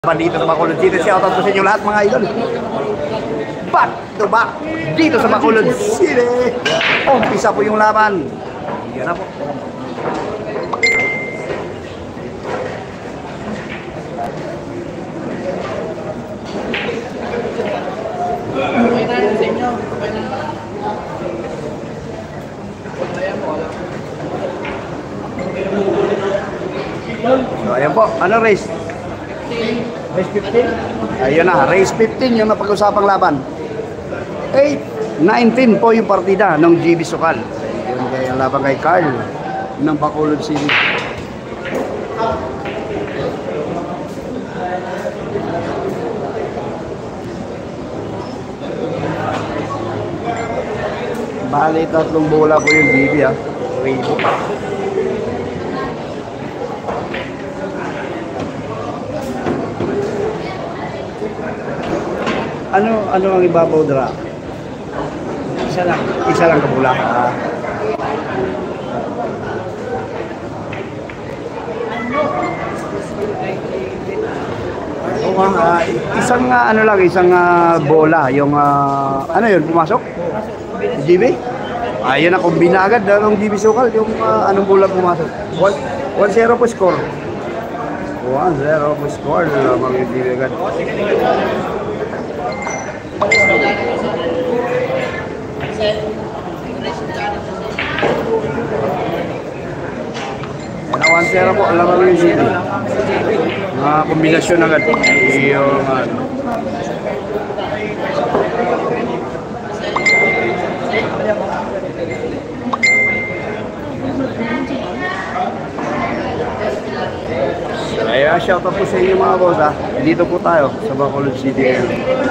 Dito sa Bacolod City, shout out sa inyo lahat mga idol. Back to back dito sa Bacolod City. Umpisa po yung laban. Yan na po. So ayan po, ano race? Race 15? Ayun na, race 15 yung napag-usapang laban. 8-19 po yung partida ng GB Sukal. Ayun kaya yung laban kay Carl ng Bacolod City. Bali, 3 bola po yung GB ha. Rainbow pa. Ano ang ibabaw dra? Isa lang kabula. Isang ano lang, isang bola yung ano yun pumasok? GB? Ayun na kombina agad ng GB Sukal yung anong bola pumasok. 1-0 po score. 1-0 po score mga GB agad. Yan ang 1-0 po, alam mo yung city. Mga kombinasyon agad. Yung kaya shout out po sa inyo mga boss ha. Dito po tayo sa Bacolod City ngayon.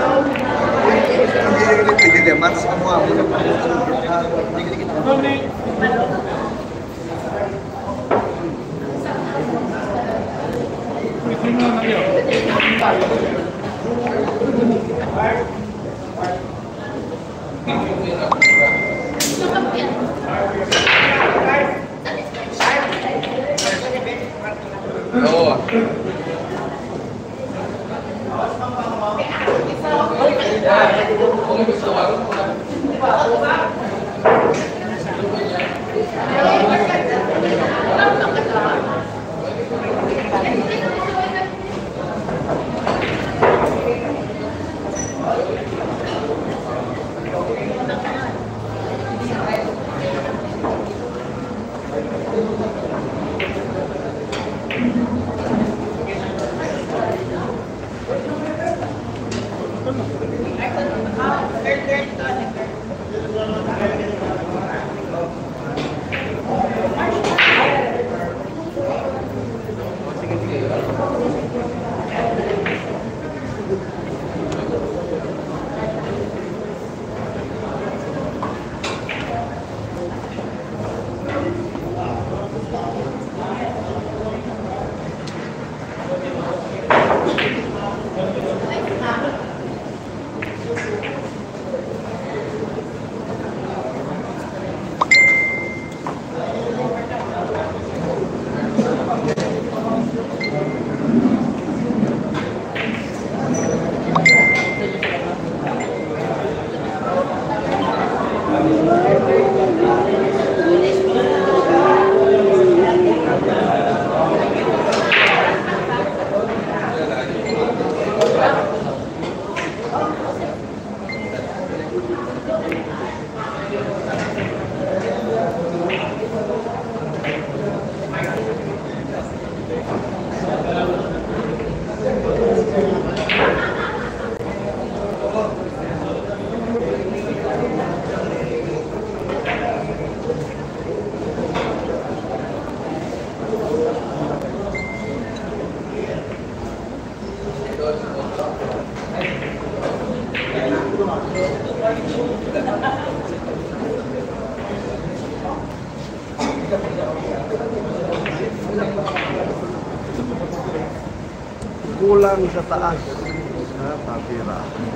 Kulang sa taas sa tapira.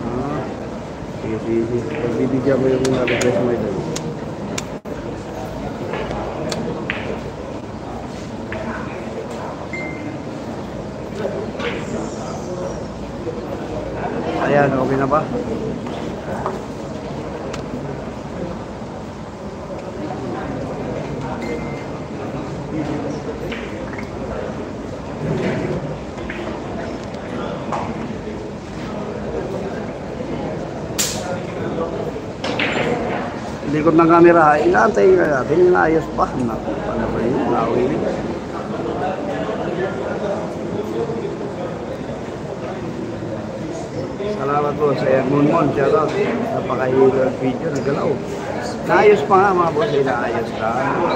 Sige. Pagbibigyan mo yung request mo ito. Ayan, okay na ba? Likod ng camera, inaantay ka natin, inaayos pa. Naku, ano ba yun? Nawin. Salamat po sa Munmon, shoutout. Napakahilo ang video, nagalaw. Naayos pa nga mga boss, inaayos ka.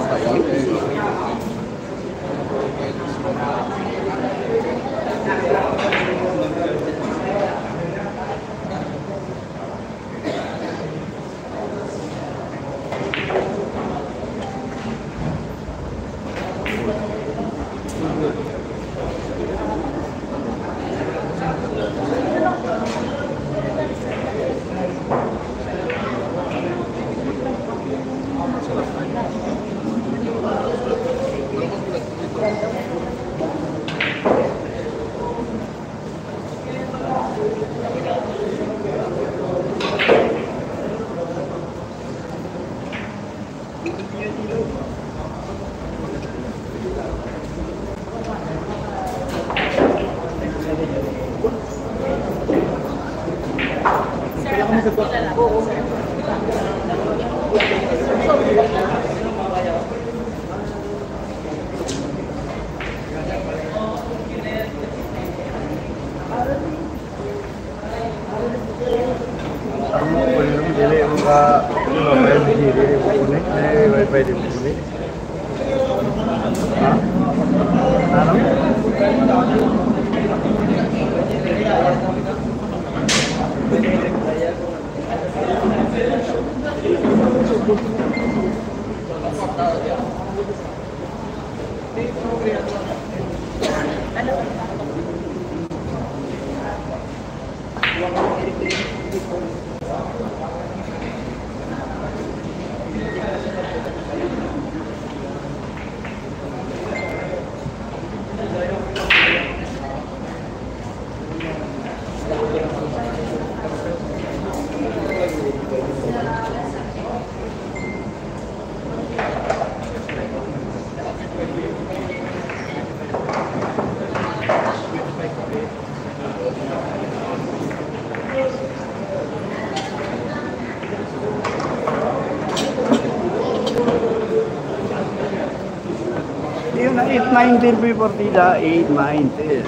Yung na 819 po yung partida, 819.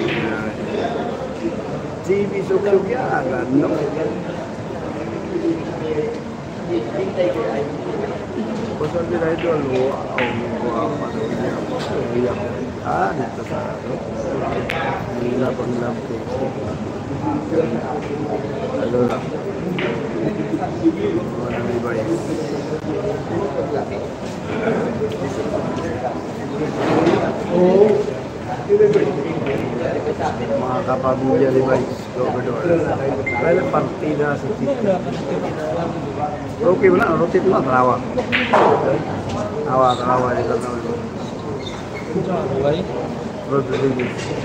GB suksuk yan, ano? Pasal nila ito, wow, dito sa ano? Nila pang lampo. Ano lang? Ano ba yun? Mga kapamilya ni Vice Gobernador. Kailan partida sa Tito. Okay mo na, rotate mo, tarawa. Tarawa nila na ulo. Rotate.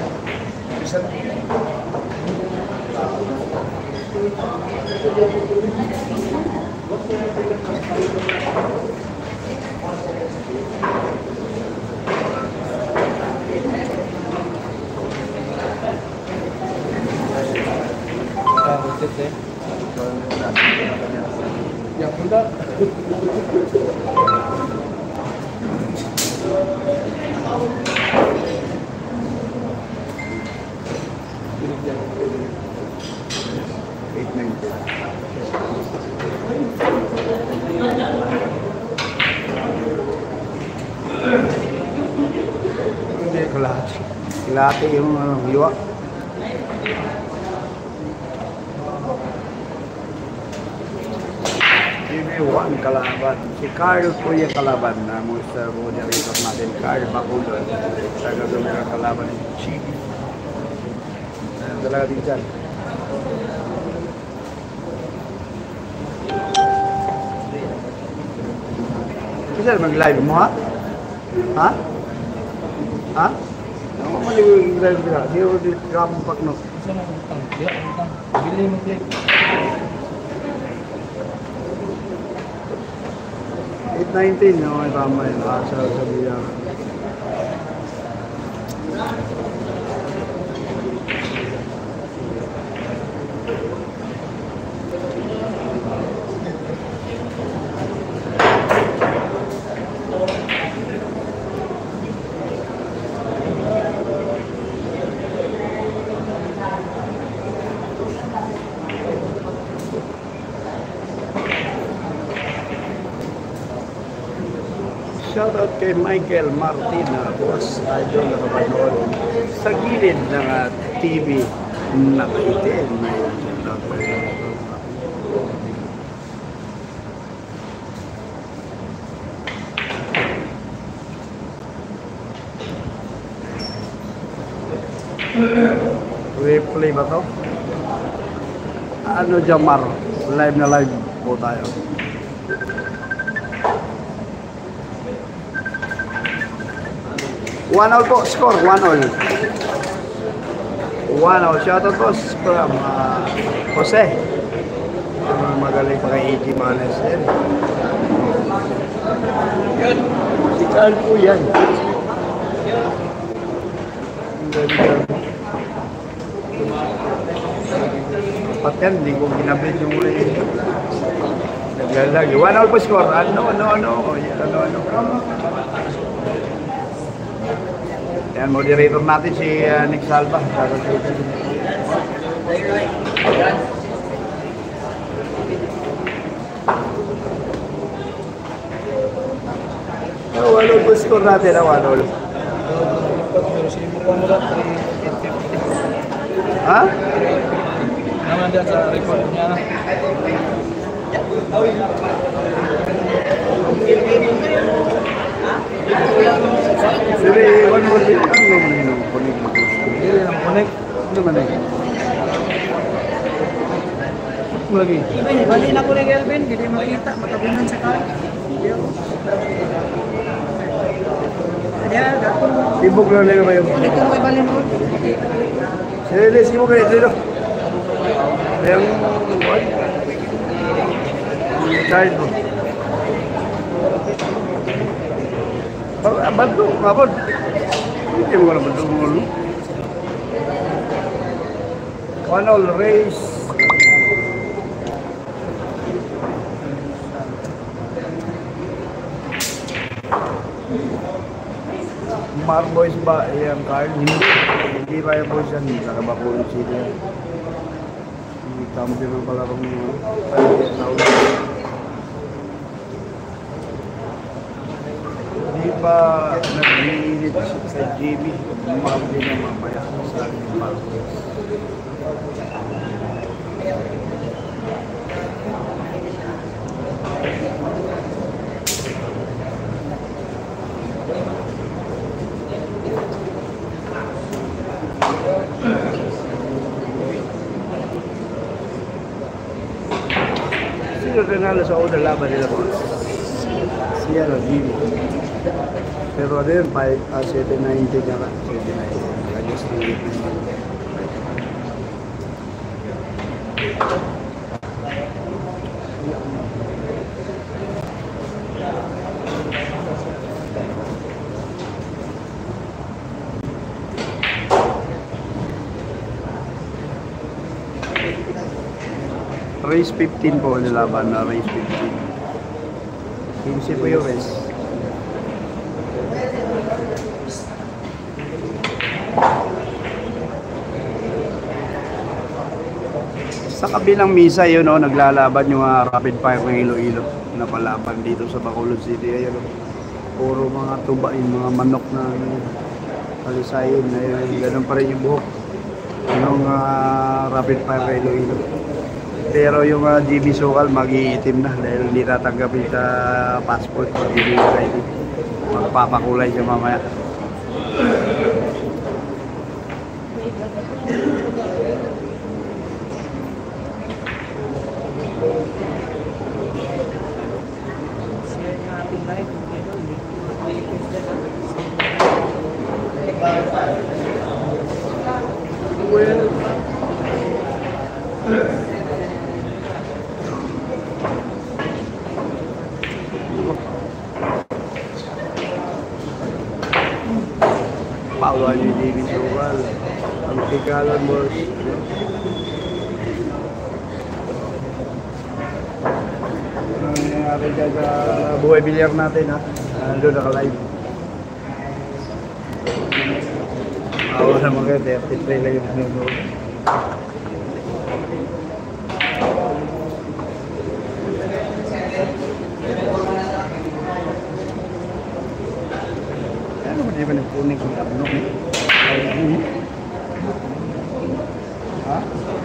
Ya, punta. Hindi, kalahati. Kalahati yung hiwa. TV1 kalaban. Si Carl po yung kalaban na Mr. Moderator natin. Carl Baculon. Sa gagawin ng kalaban ni Chibi. Dalaga din dyan. Kasi mag-live mo ha? Ha? Ha? Ano mo mali yung live ka? Hindi mo din kapag no? Isa mo utang. Dia utang. $819, no? May tama yun. Sabi niya. Shoutout kay Michael Martina, boss idol na kapanood sa gilid ng TV nakaitin. Replay ba to? Ano Jamar? Live na live po tayo. One all po, score, 1-1. 1-1, shoutout po from Jose. Magaling pa kay E.G. Manes din. Si Carl po yan. Pat yan, hindi ko ginabit yung uli. Naglalagi. 1-1 po score. Ano. Yan, moderator natin si Nick Salva. Walo po score natin, walo. Ha? Naman dyan sa record niya. Sige, one more din. Ano naman yung connect mo? Hindi lang connect. Ano naman eh? Lagi. Bali na ko ni Kelvin, hindi makita, matabunan sa car. Kaya, gapon mo. Tibok na lang ba yung... Dito mo ibalin mo. Sige, sige mo kayo dito. Yung... What? Child mo. Bantu, ngapon. Hindi mo ka na bantu mo. 1-1 race. Mark Boys ba yung card? Hindi ba yung boys yan? Nakabakulong sila. Hindi kampi mo pala kung hindi ba nag-iinit sa GB? Kampi na mamaya sa aking Mark Boys. Sino nanalo sa unang laban nila po? Siya na, Jimmy. Pero ano yun, 790 niya ka. 790. Kanyos na yun. Race 15 po nilaban na race 15. 15 po yung race. Sa kabilang misa yun, no, naglalaban yung rapid fire ng Iloilo na palaban dito sa Bacolod City. Ayun, puro mga tubain, mga manok na kalisayin. Ayun, ganun pa rin yung buhok ng rapid fire ng Iloilo. Pero yung GB Sokal mag-iitim na dahil hindi tatanggapin sa passport o GB ID. Magpapakulay siya mamaya. Pawa ni David Sokal. Ang tigalan mo. Ano nangyayari dyan sa buhay bilyar natin ha? Nandun naka-live. Pawa naman kayo, 33 lang yung nanonood. Ano ba naman ang puning kong abnok eh? Ha?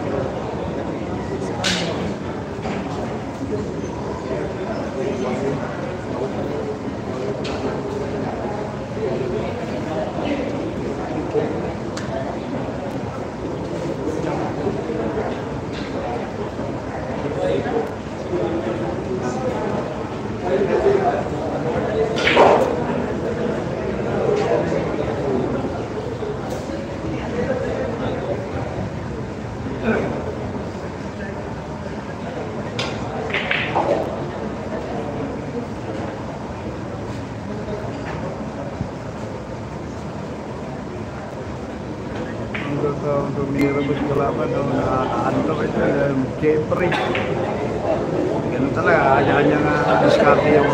Untuk merebus kelapa daun antok itu Jeffrey. Ganun talaga, hanya diskarte yung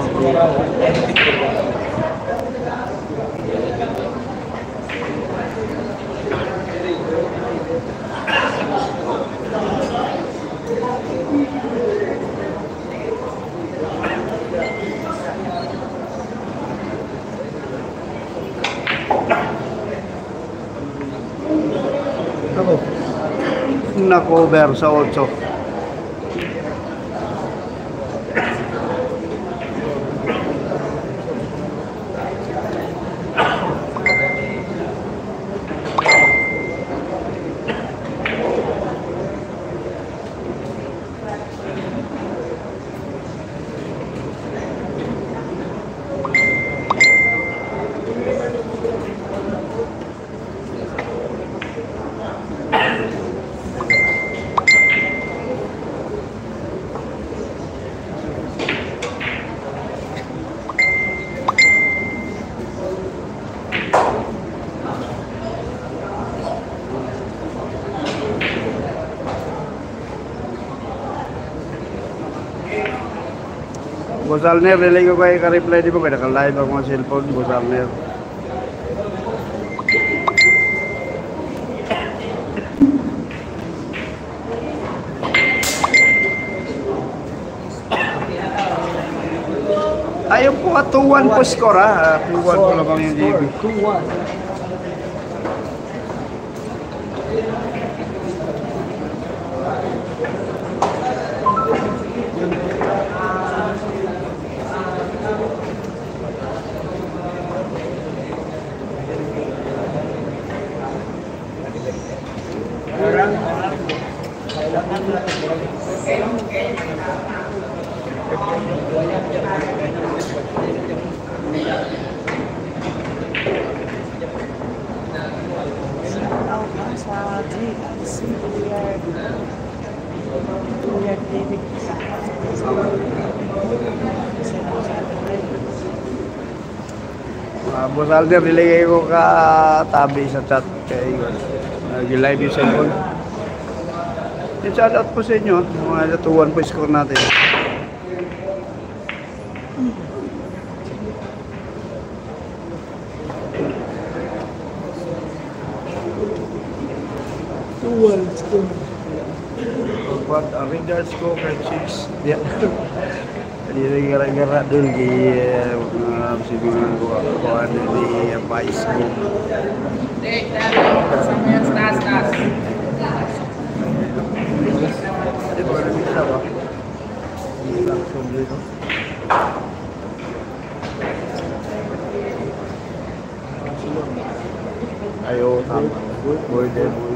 na-cover sa 8. Boss Alner, relay ko kayo ka-reply di ba? Kaya naka-live ako mga cellphone, Boss Alner. Ayun po ka, 2-1 po score ha. 2-1 po lamang yung GB. 2-1. Sa GIC, Kuya David. Boss Alder, nilagay ko ka tabi sa chat kay nag-live yung cellphone. Shout out po sa inyo, mga 2-1 po score natin. Buat regards ko kay Chicks dia jadi gara-gara dulu di sibukan gua ada di Facebook. Itu baru bisa pak langsung gitu. Ayo tambah boy deh boy.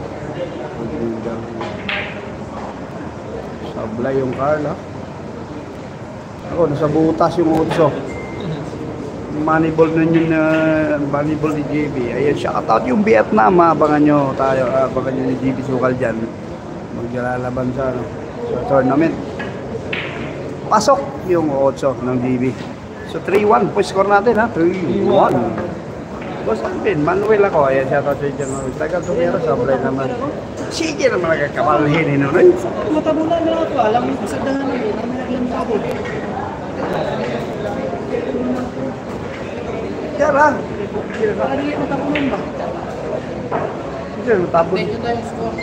Sablay yung Carla. Ako, nasa butas yung 8. Moneyball nun yun na Moneyball ni JB. Ayan, shout out yung Vietnam. Abangan nyo tayo. Abangan nyo ni JB Sokal dyan. maglalaban sa, ano, sa tournament. Pasok yung 8 ng GB. So 3-1 po score natin ha. 3-1. Boss Alvin, Manuel ako. Ayan siya to sa dyan. Tagal tumira, sablay naman. Sige naman nagkakamalhin. Matabunan na ako. Alam mo sa dahan namin. Ang naglang tabo. Yan ha. Para dili matabunan ba? Sige, matapos. Medyo tayo score.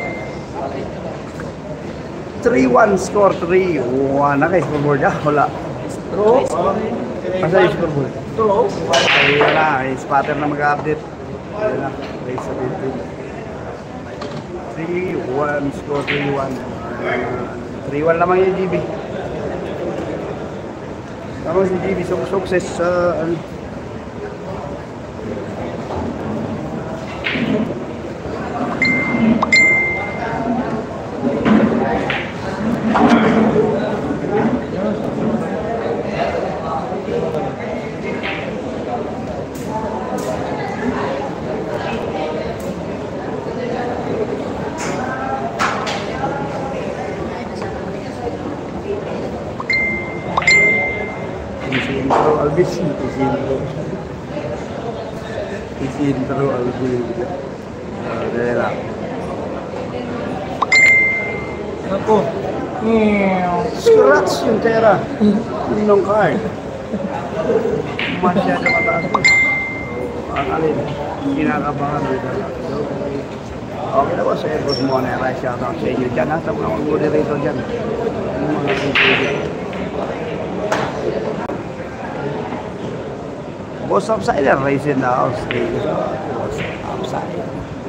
3-1 score. 3-1 na kayo. Scoreboard niya. Wala. Bro. Asa yung scoreboard? Tulog. Ayan na. Spotter na mag-update. Ayan na. Race sa 3-1 score. 3-1. 3-1 lamang yung GB. Tapos si GB success sa Isintro Alvin. Dahil lang. Ako. Scratch yung tera. Yung card. Masyado mataas ko. Ang alin. Kinakabahan dito. Okay na ba sa Airbus Monera? Shoutout sa inyo dyan. Sa mga moderator dyan. Yung mga computer. Boss Upsider, racing the house. Boss Upsider.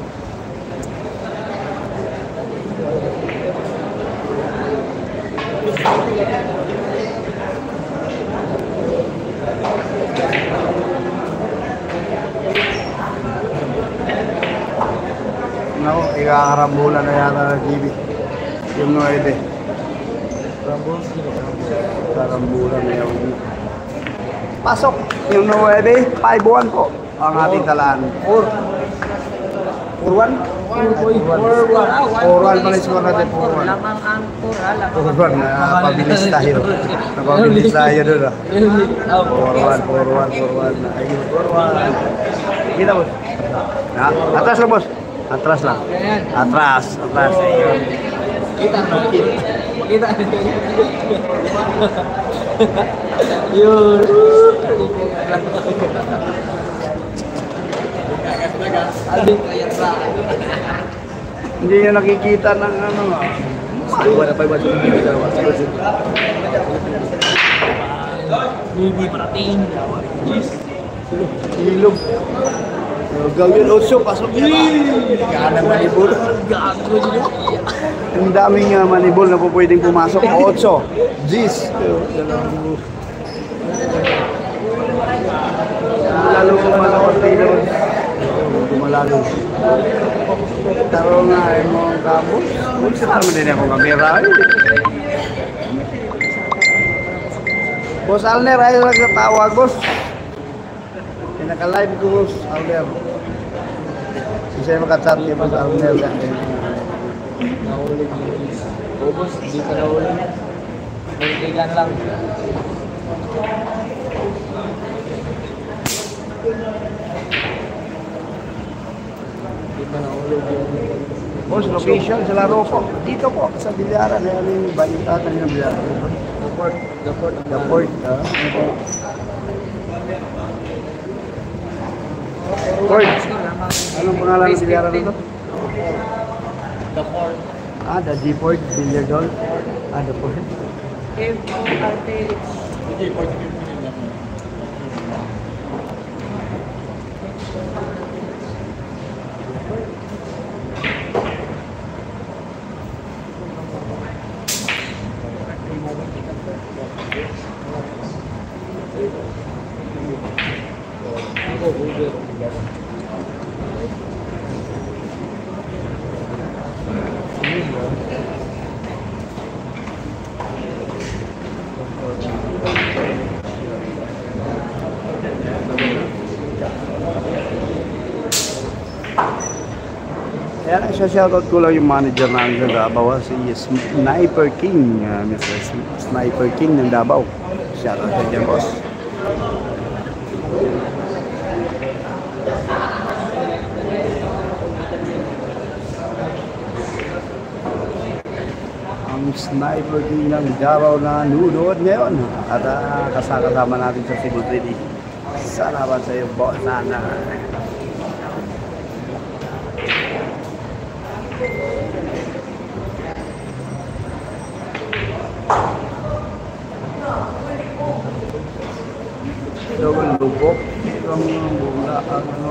Naku, ikakarambulan na yata ng GB. Yung 9. Karambulan na yung pasok yung 9, 5-1 po ang ating talaan. 4-1? 4-1 pala score natin. 4-1. Lamang ang pura. 4-1, napabilis tayo. Napabilis tayo doon. 4-1. 4-1. Kita boss. Atras lang boss. Atras lang. Atras. Ayun. Kita. Yun. Hindi nyo nakikita ng ano nga. Wala pa iba sa Hindi parating. ilog. Gawin 8, pasok niya ba? Kaanang manibol. Gago dito. Ang daming manibol na po pwedeng pumasok. 8. Gis. Lalo kumalawat tayo. Kumalalo. Taro nga ay mga kabos. Sa naman din ako kamera. Boss Alner, ay nagtatawag, boss. Pinaka-live ko, boss Alner. Isa yung makachat niya, boss Alner. Nahuli. Bobos, hindi ka nahuli. Nagtigan lang. Hindi ka nahuli. Boss, location sa laro po. Dito po, sa Bilyaran. Ano yung balita ng Bilyaran? The port. The port, Port. Anong pangalan ng Bilyaran nito? The port. The G-Port, Billiard Hall. The Port. Yan, isa-shoutout ko lang yung manager namin sa Davao, si Sniper King, Mr. Sniper King ng Davao. Shoutout sa dyan, boss. Ang Sniper King ng Davao na nunood ngayon at kasama natin sa Cebu City. Salamat sa iyo, boss. Sana. Ito ang lubok. Ito ang bula. Ano?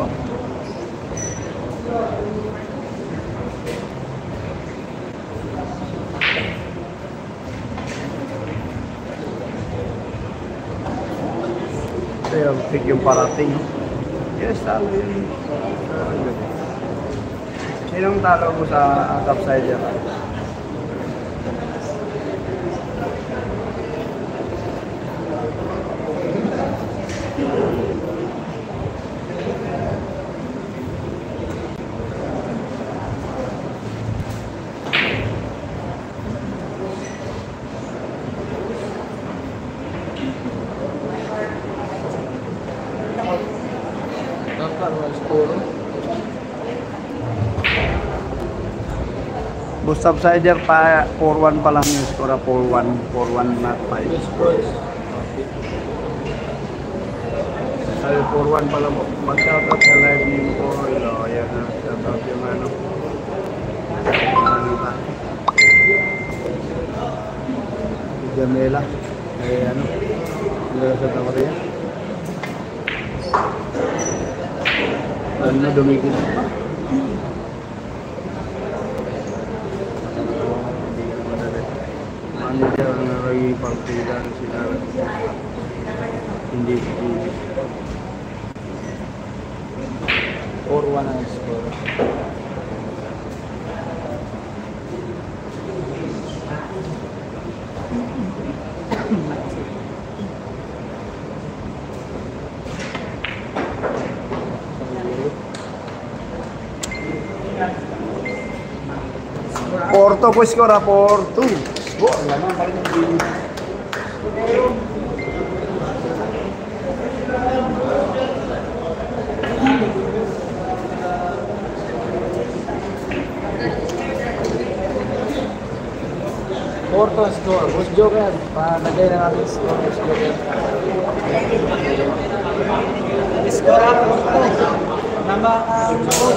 Ito yung pig yung parating. Yes, talo yun. Sinong talo mo sa topsider? Bus subsider pa 4-1 pa lang yung score, 4-1 not 5. Sabi 4-1 pa lang po. Mag-shoutout sa live ni mo po. Ayan na, shoutout yung ano. Ano ba? Jamela. Ay ano. Hindi sa Tamaria. Ano dumikit pa? Manager ang naging partida ng sila. Hindi 4-1 ang score. Porto po skora, Porto. Lamang pa rin yung game. Porto score. Boss Joker. Palagay na natin score. Boss Joker. Score up. Nama score.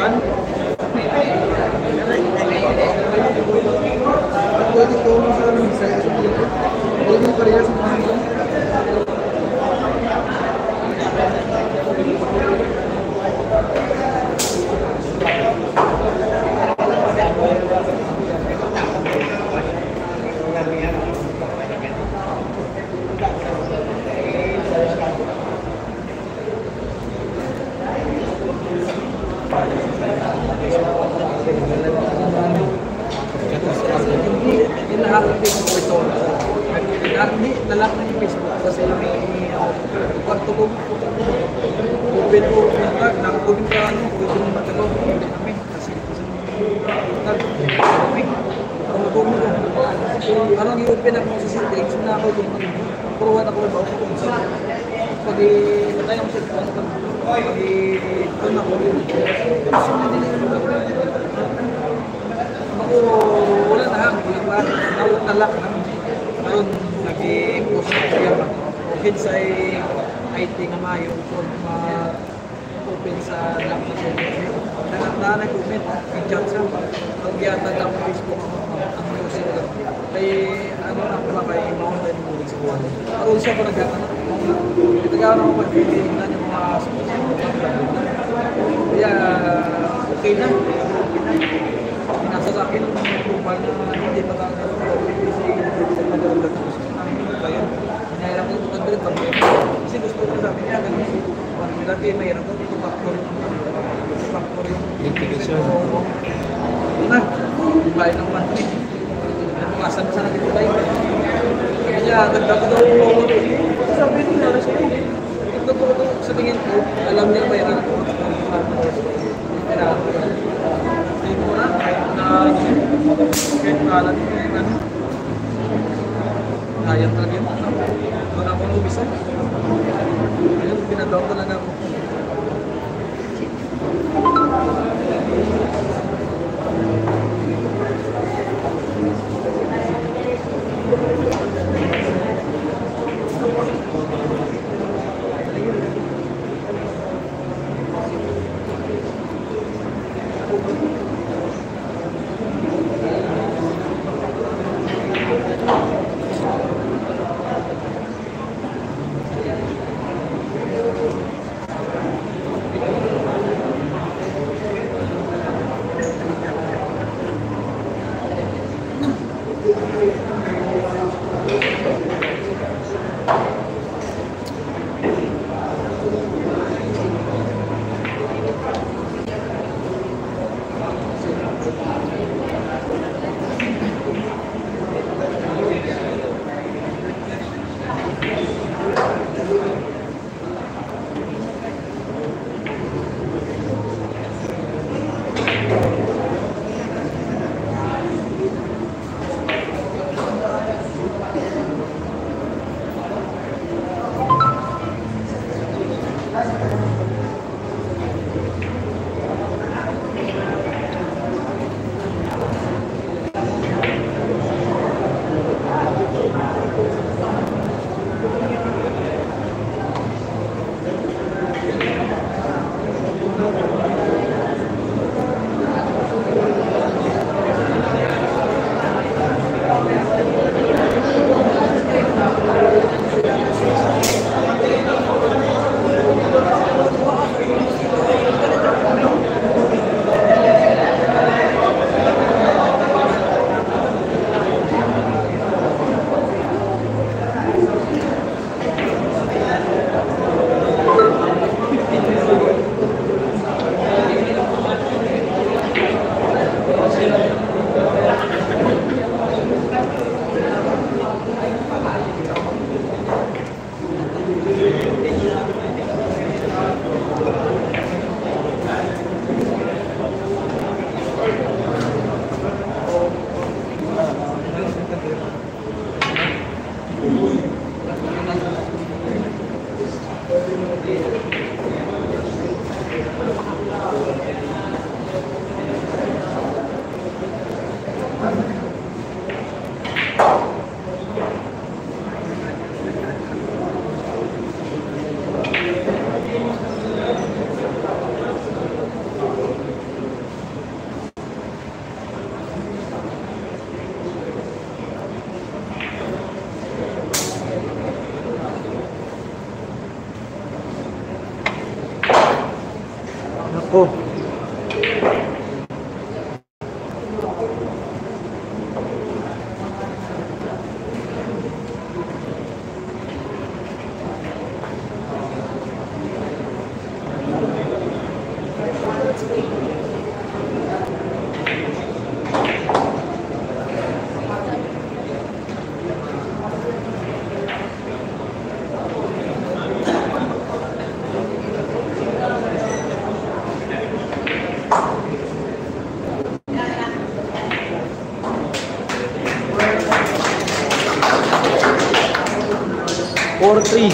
Ano? Pwede ko sa amin sa pwede parehas sa mga Inaharapin ko ito. Hindi, lalak na yung Facebook kasi may kwarto ko. Open ko, nakakubin ka, pwede mo matagaw. Hindi namin kasi kami parang i-open ako sa settings na ako kung puruan ako ba ako kung saan pag natay ako sa pag doon ako ako wala na nawag na lock namin karon nag-i-post ko siya open sa IT nga mayo kung open sa lock na siya na nag-comment i-chat siya ang giyatan lang sa Facebook ang music kay ano na pala kay mountain music sa buwan karon siya ko nagkakaroon ako pag-ibig na yung mga kaya okay na nasa sa akin kupal na hindi magkakaroon kasi nag-alagdag ko kaya hinahirap ko pag-alagdag kami kasi gusto ko sabi niya dati mahirap ko ito factor yung integration na bahay ng monthly nakukasan sa naging tayo kaya dagdag ko daw sabi niya ito sa tingin ko alam niya bayaran ko hindi mo na kahit kalat kaya talaga yun wala akong ubisa ayun pinadaw talaga ako 4-3.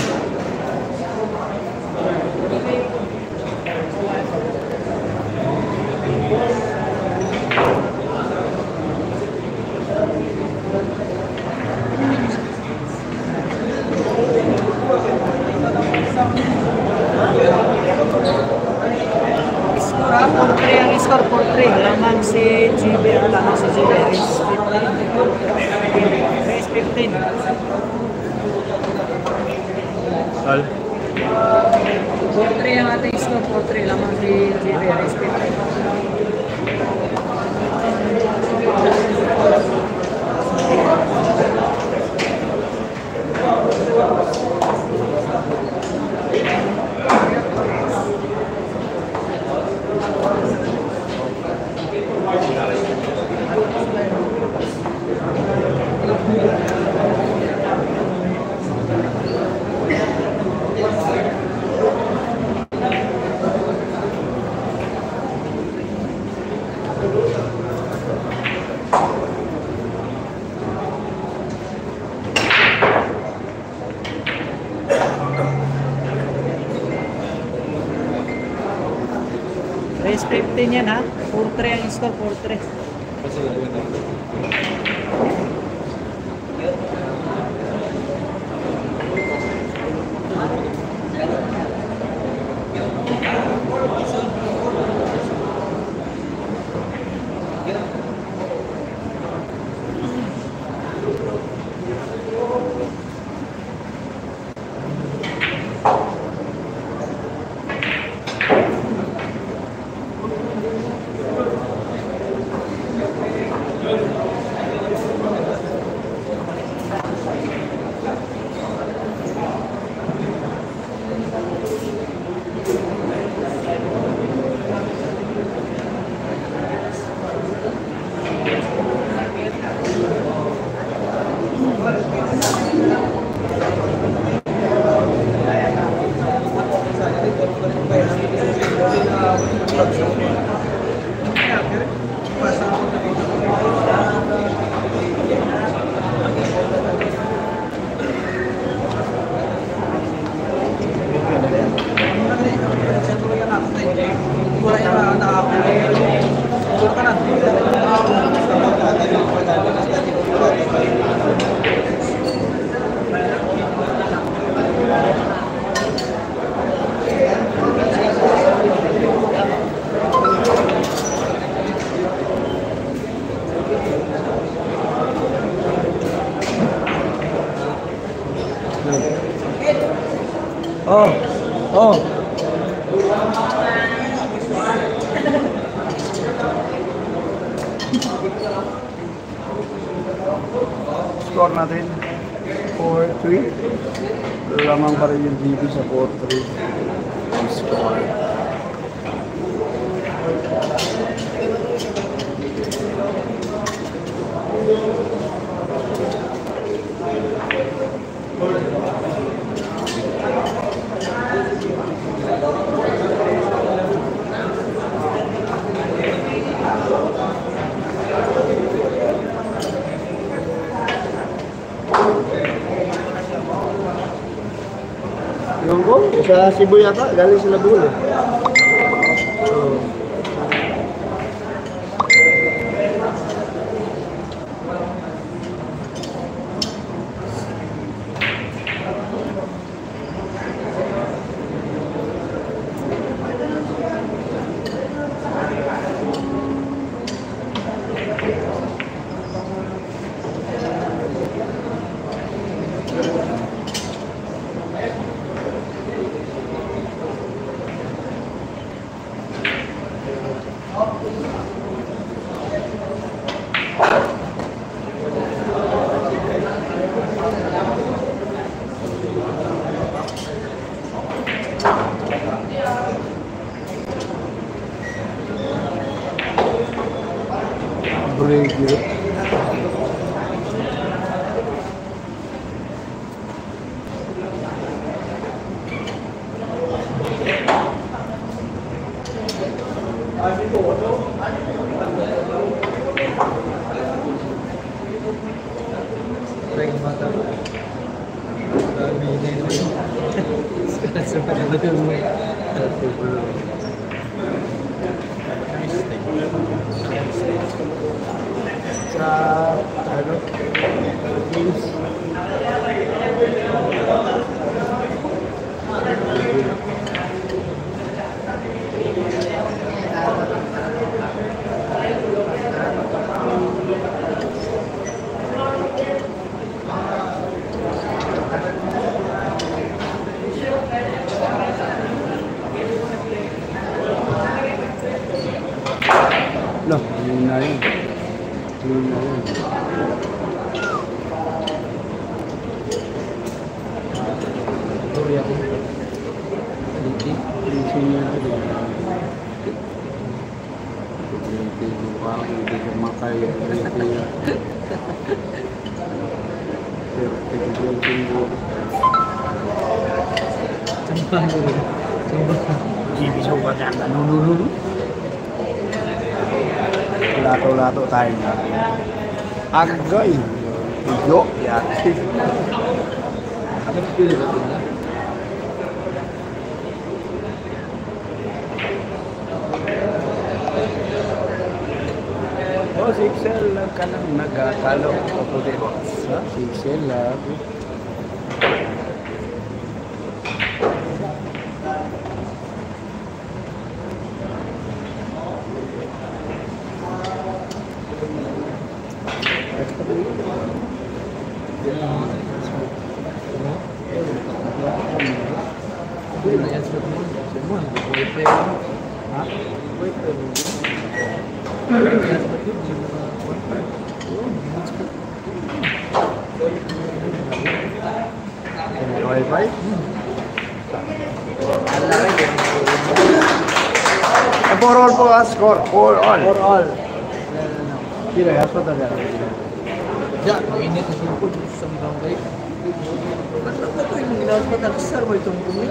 Score ha, 4-3 ang score, 4-3. Lamang si GB, lamang si GB. Race 15. Al. 4-3 ang ating score, 4-3 lamang si GB. Race 15. Race 15 yan ha. 4-3 ang score, 4-3. Oh. Oh. Score natin 4-3. Lamang pa rin yung GB sa 4-3. Score. Yung ko, sa Cebu yata, galing sila Bulo. Break it. Binay naman yun. Sa pagkakataon mo. Sa, ano, Philippines. Loh, yun na yun. Yun na yun. Sorry ako. Hindi. Hindi niya rin. Hindi mo pa, hindi ko makaya. Pero, tigil ko. Sambahan mo rin. Sambahan. Ibiso ka dyan. Nulululu. Lato-lato tayo na. Agay. Igo. Yan. Ano pili ba ito na? Oh, Sixel lang ka lang nagkakalo. Opo, diba? Sixel lang. Uy, na yan sa mo. Semua, buhay pa yun. Ha? Buhay pa yun. Wi-Fi? For all po, score. For all. For all. Kira, apa talaga? Ya, mainit ang singkod sa mga kayo. Ba't lang ito yung ginawag pa tagsar mo itong bumi?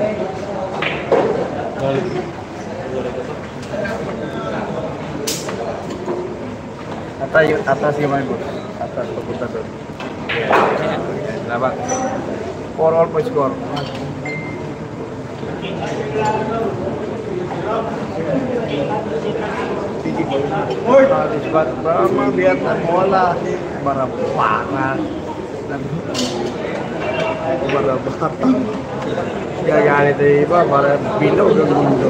Atas yung mga boss. Atas papunta doon. Laban. For all po score. Brahma biar bola barapangan barabatan gagal itu iba bara bilo udah mundo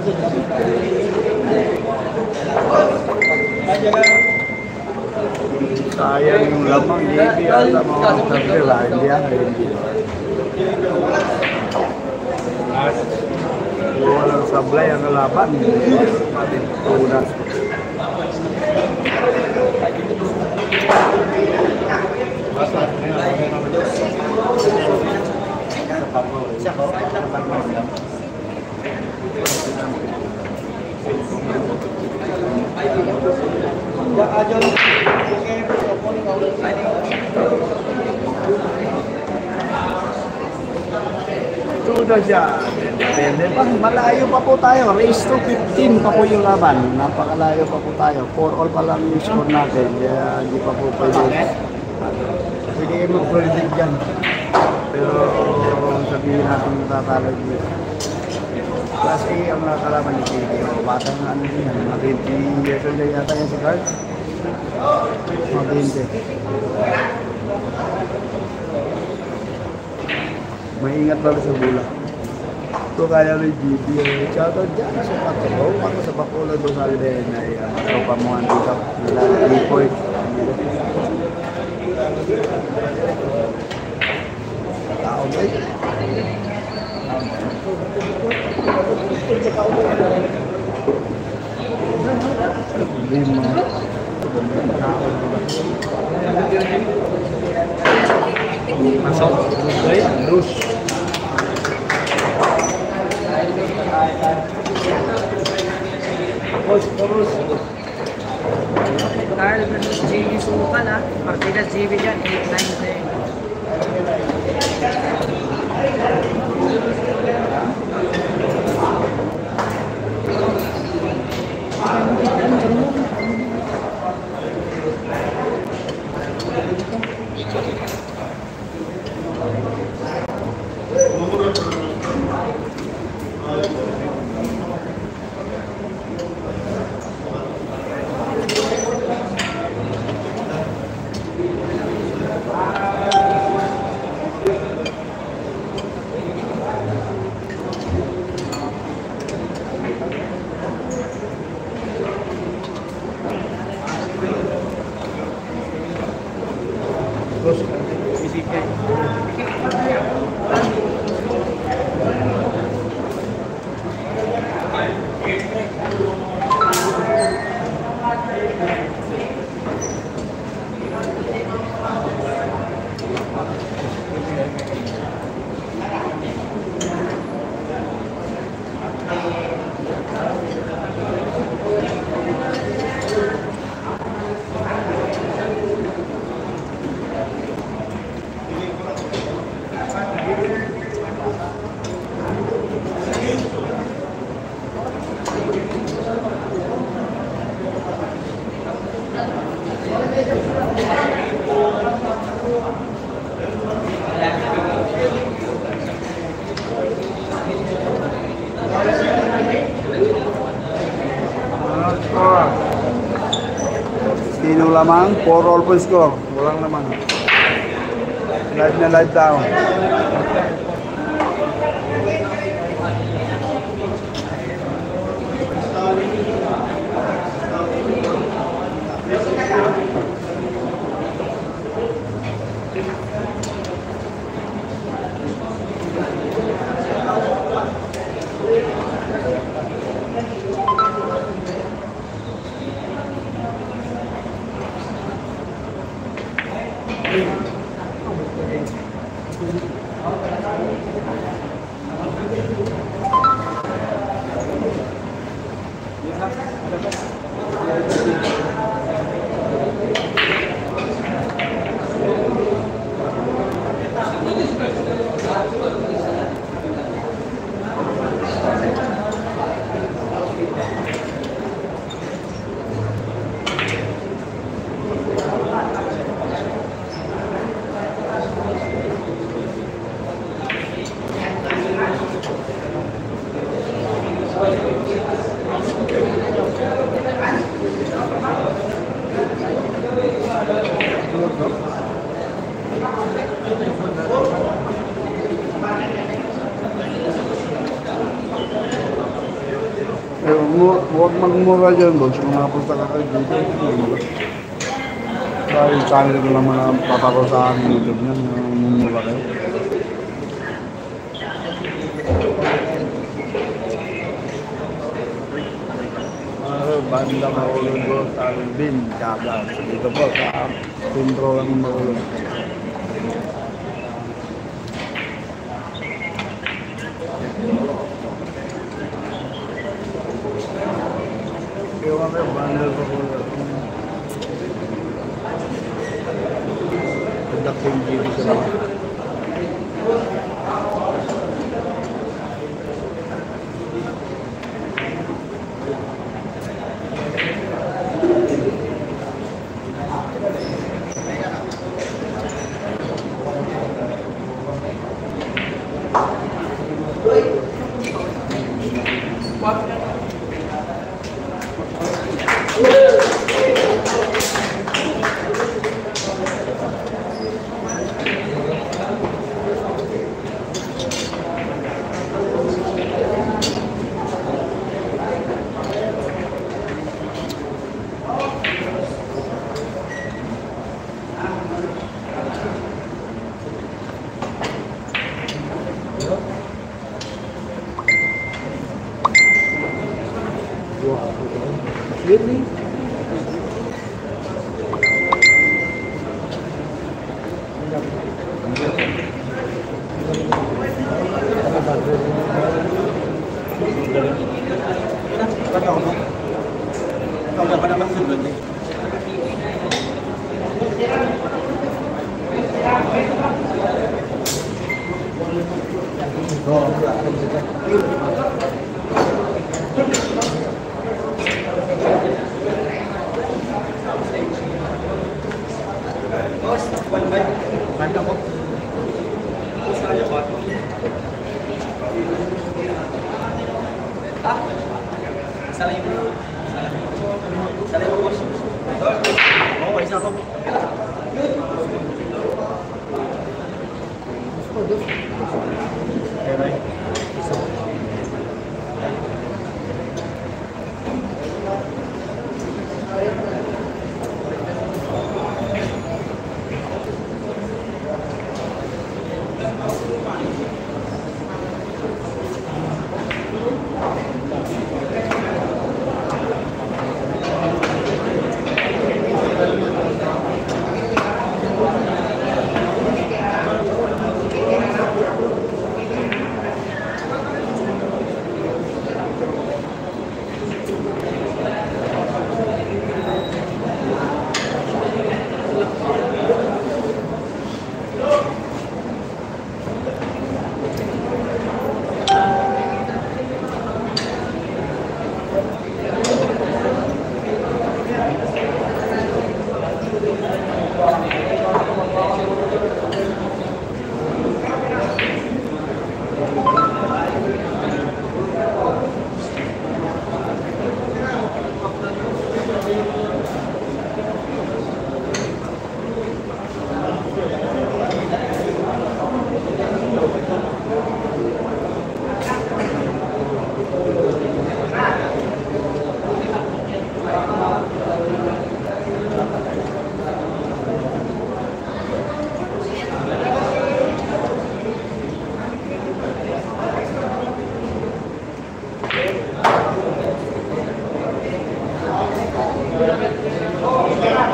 sayang yung lamang jadi ada mau tampil lah dia walang sablay ang laban natin tunas sudah siya. Depende pa. Malayo pa po tayo. Race to 15 pa po yung laban. Napakalayo pa po tayo. 4 all pa lang yung score natin. Kaya hindi pa po pwede. Pwede kayo mag-predict dyan. Pero sabihin natin natatalag nyo. Class A ang nakakalaban ni Pili. Batang ano din yan. Mga 20 years old yata yan si Card. Mga 20. Maingat lang sa bola. Ito kaya rin GB. Shoutout dyan sa Patrabaw. Ako sa Bacolod do Salden ay pamuhan dito. Nila Lipoy. Tao ba? Lima. Masuk. Okay. Terus. Terus. Carl versus JB Sukal ha. Partida JB dyan, 8-9. Sino lamang? 4-all po score. Walang naman. Live na live down. Huwag magmura dyan, boss. Kung nakapunta ka kayo dito, dahil channel ko naman ang papako sa aking YouTube niyan, mumura kayo. Banda Maulog ko sa Alvin, Chagas. Dito po sa Sentro ng Maulog. Ewan kayo, bundle ko po. Conducting GB sa mga. Really?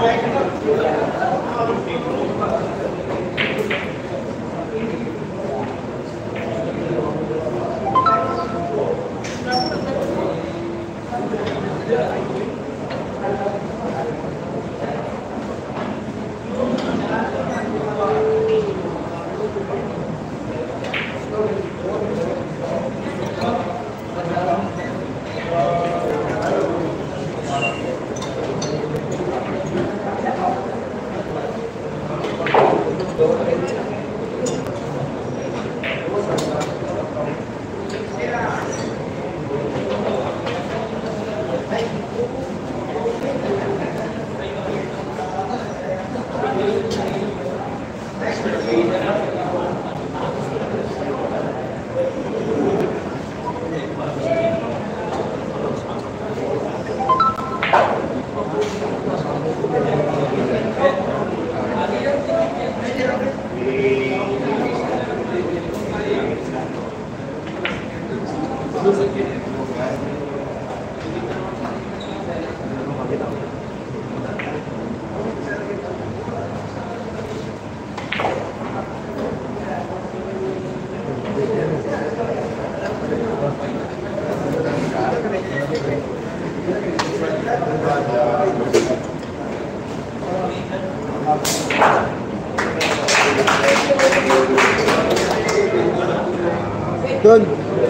Doon.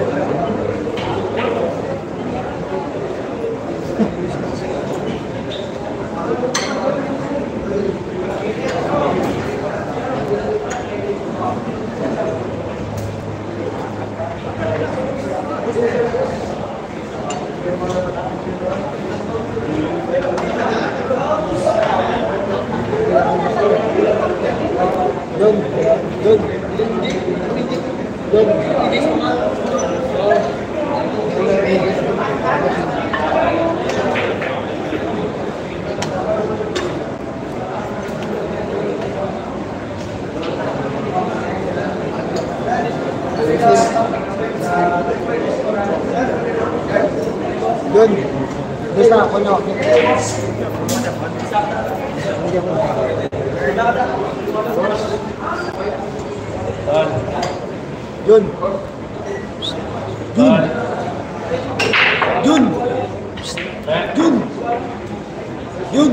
Doon. Doon sa ako nyo. Jun. Jun. Jun. Jun. Jun.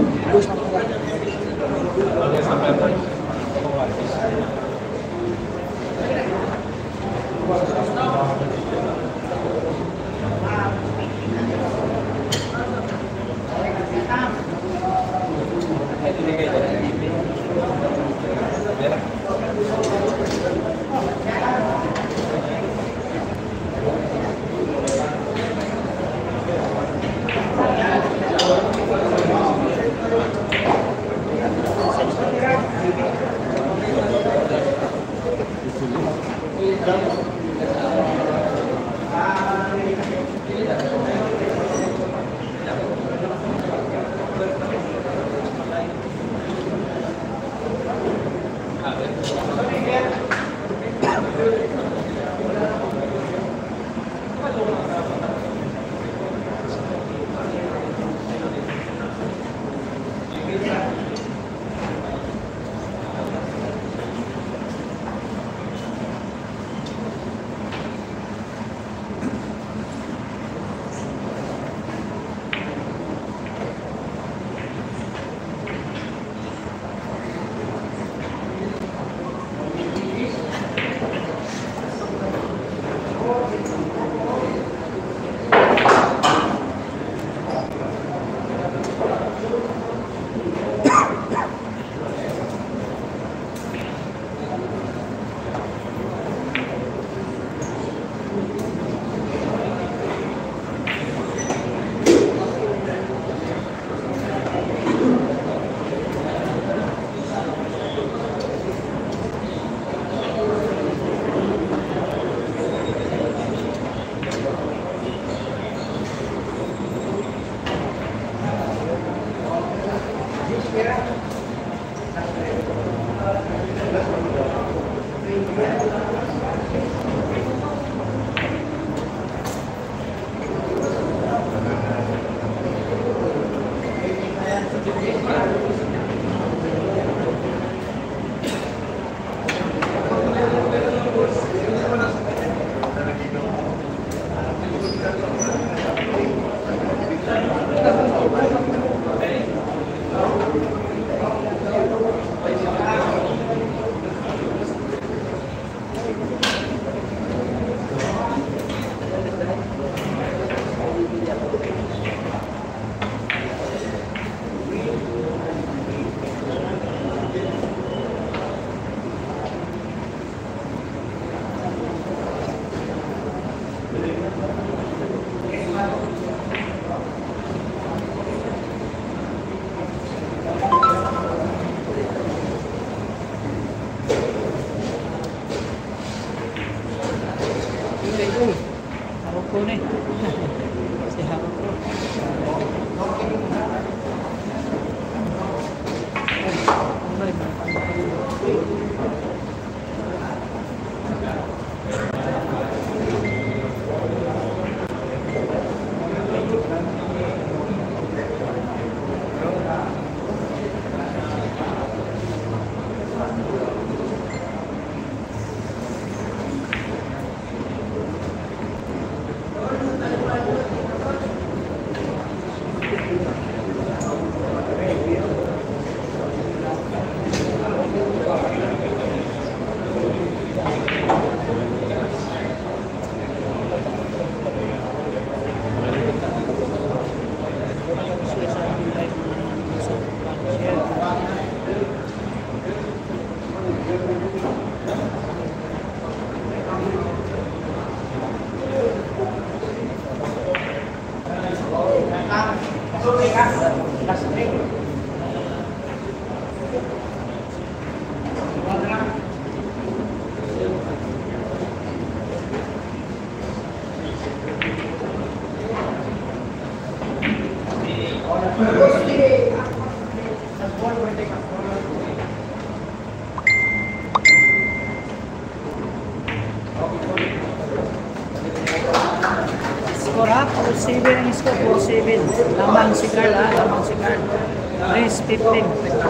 Score ha, 4-7 ang score, 4-7. Lamang si Carl ha, lamang si Carl. Race 15.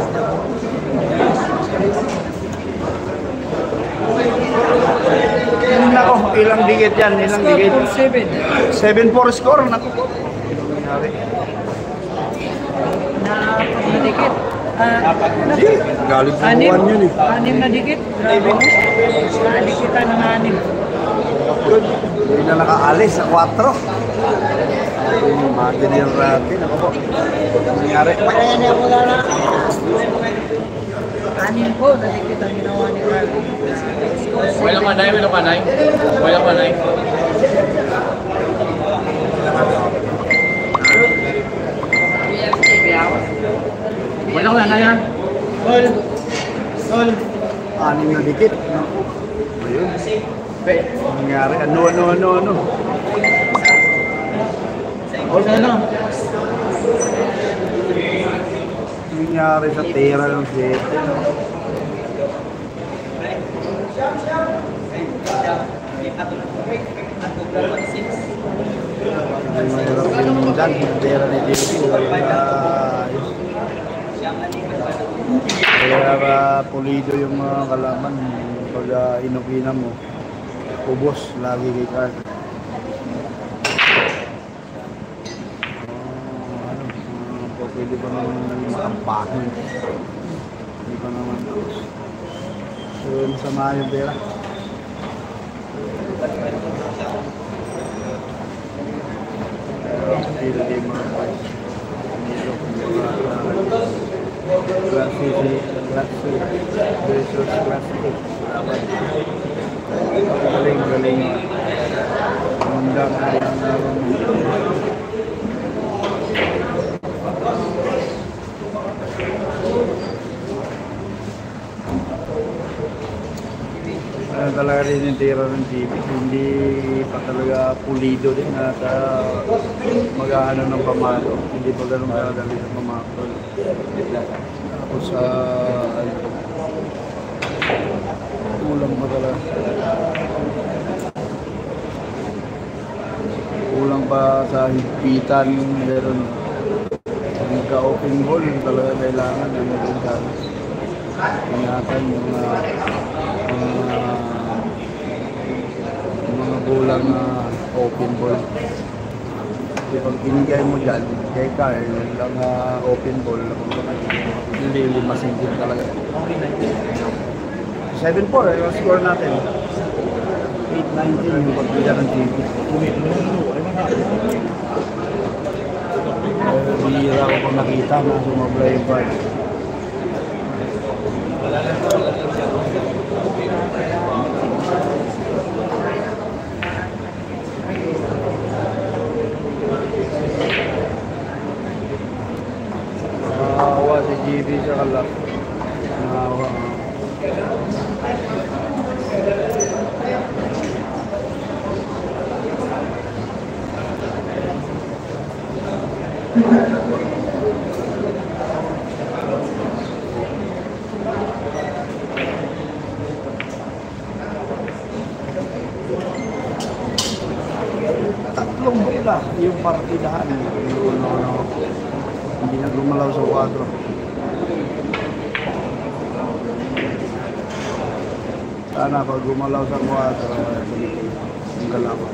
Nako, ilang dikit yan, ilang Score dikit. 4-7. 7-4 score, nako po. Nangyari. Na nadikit. Hindi, galing sa Anim. buwan yun eh. Anim na dikit. Grabe mo. Nadikitan ng anim. Good. Hindi na nakaalis sa 4. Yung material natin, ako po. Nangyari. Anim po, nadikit ang ginawa ni Carl. May lamanay, may lamanay. May lamanay. May lamanay yan. Anim na dikit. Naku. Ayun. Nangyari. Ano. Nangyari sa tira ng 7. Ay, mahirap din dyan. Yung tira ni JP. Kaya pulido yung mga kalaman. Pag inukina mo, ubos lagi kay Carl. Pwede pa naman makampahin. Hindi pa naman tapos. So, masama yung pera. Pero di mga price. Class C versus Class A. Galing. Undang talaga rin yung tira ng GB, hindi pa talaga pulido din at mag-ano ng pamato, hindi pa ganun kadali ng pamato. Tapos kulang pa talaga. Kulang pa sa higpitan, meron nagka-open ball, talaga kailangan ano din sana. Ingatan yung mga bulang open ball. Kasi pag binigay mo dyan, kay Carl, lang open ball, nililimasin din talaga. 7-4 yung score natin. 8-19 yung pagbigyan ng TV. Bihira ko pang nakita na sumabla yung bar. Nakahawa si GB sa kalap. Nakahawa. Tatlong bola yung partidahan. Hindi na gumalaw sa 4. Sana pag gumalaw sa 4, yung galawan.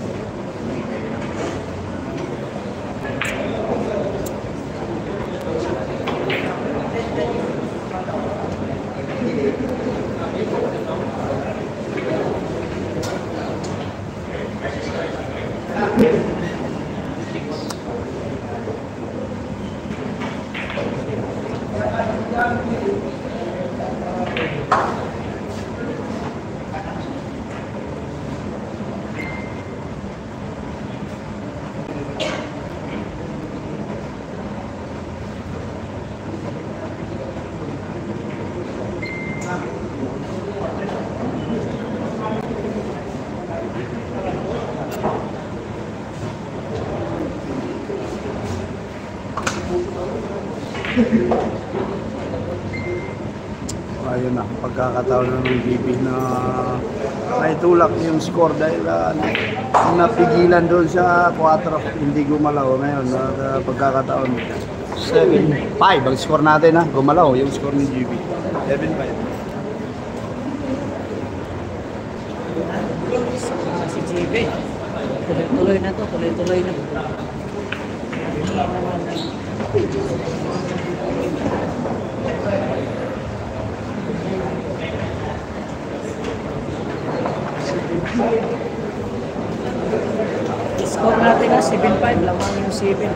Ayun na, pagkakataon na ng GB na naitulak yung score dahil napigilan doon sa 4, hindi gumalaw ngayon. Pagkakataon 7-5 ang score natin, gumalaw yung score ni GB. 7-5. Si JB. Tuloy-tuloy na to, tuloy-tuloy na. Score natin na 7-5, lamang yung 7.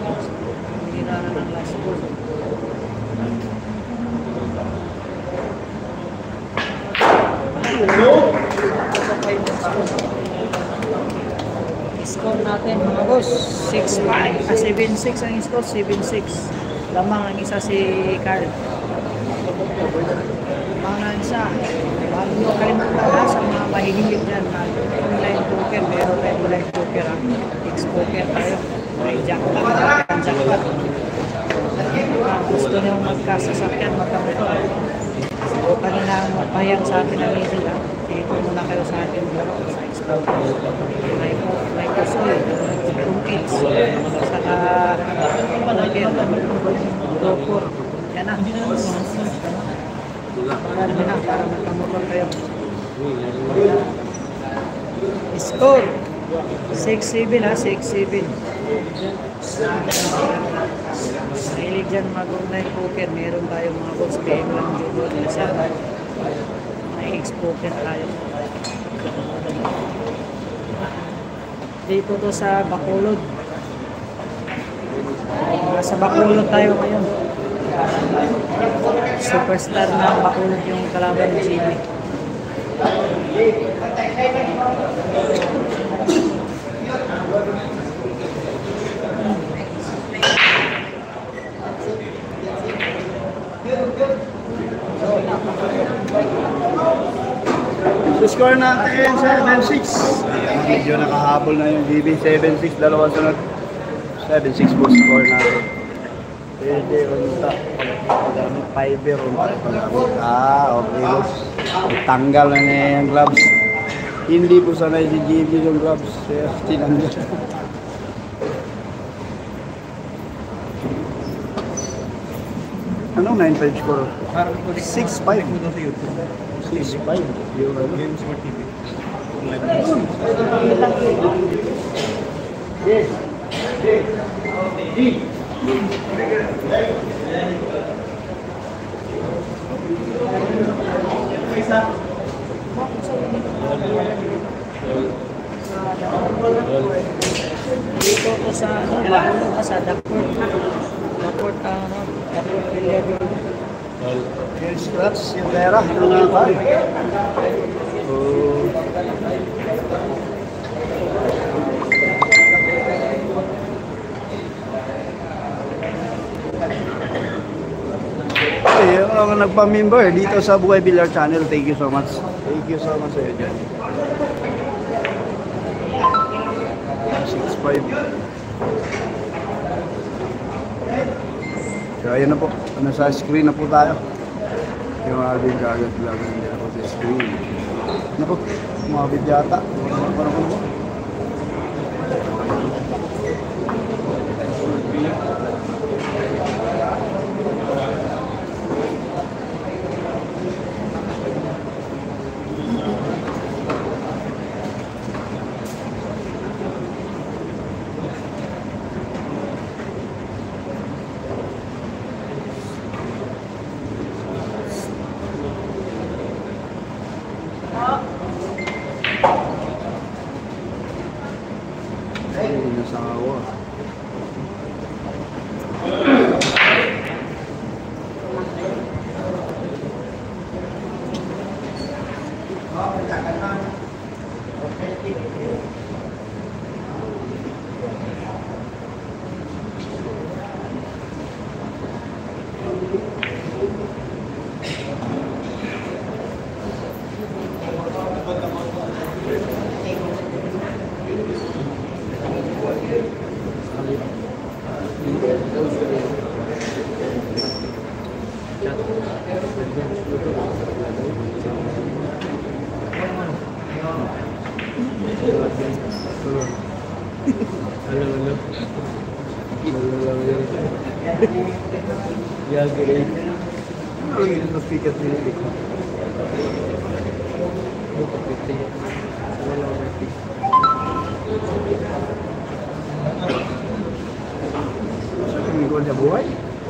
Hira na ng last ball. Score natin mga boss, 6-5, 7-6 ang score, 7-6. Lamang ang isa si Carl. Lamang ang isa. Bago nyo kalimutan ha, sa mga mahihilig dyan, online poker, meron tayo online poker ha. X-poker tayo. May jackpot, ang jackpot. Gusto nyo magkasasakyan, magkamotor. Subukan nyo na magpahayang sa atin ang video ha. Dito muna kayo sa atin laro sa X-poker. May kasoy, kung kids, saka poker, dokor. Yan na. Marami na para magkamotor kayo. Score 6-7 ha, 6-7. Mahilig dyan mag-online poker. Meron tayo mga boss. PM lang jugod na siya. May X-poker tayo. Dito to sa Bacolod. Sa Bacolod tayo ngayon. Superstar na Bacolod yung kalaban ni Jimmy. Score natin 7-6. Medyo nakahabol na yung GB. 7-6, dalawang sunod. 7-6 po score natin. Pwede unta. Paggamit fiber unta. Okay boss. Tanggal na niya yung gloves. Hindi po sanay si GB yung gloves. Kaya tinanggal. Anong 9-5 score? 6-5. 6-5. Yung ano? Games for TV. Yes. Dito ko sa sa Daport. Daport Billiard. Yung scratch, yung pera, yung mga car. Yung mga nagpa-member dito sa Buhay Villar Channel, thank you so much. Thank you so much sa iyo dyan. 6-5. So ayun na po, nasa screen na po tayo. Yung ating kagad lang hindi na po sa screen. Naku, umabit yata. Parang po. Nasawa. Yeah, great. Ano lagi dito speaker dito? Hindi ko niya buhay.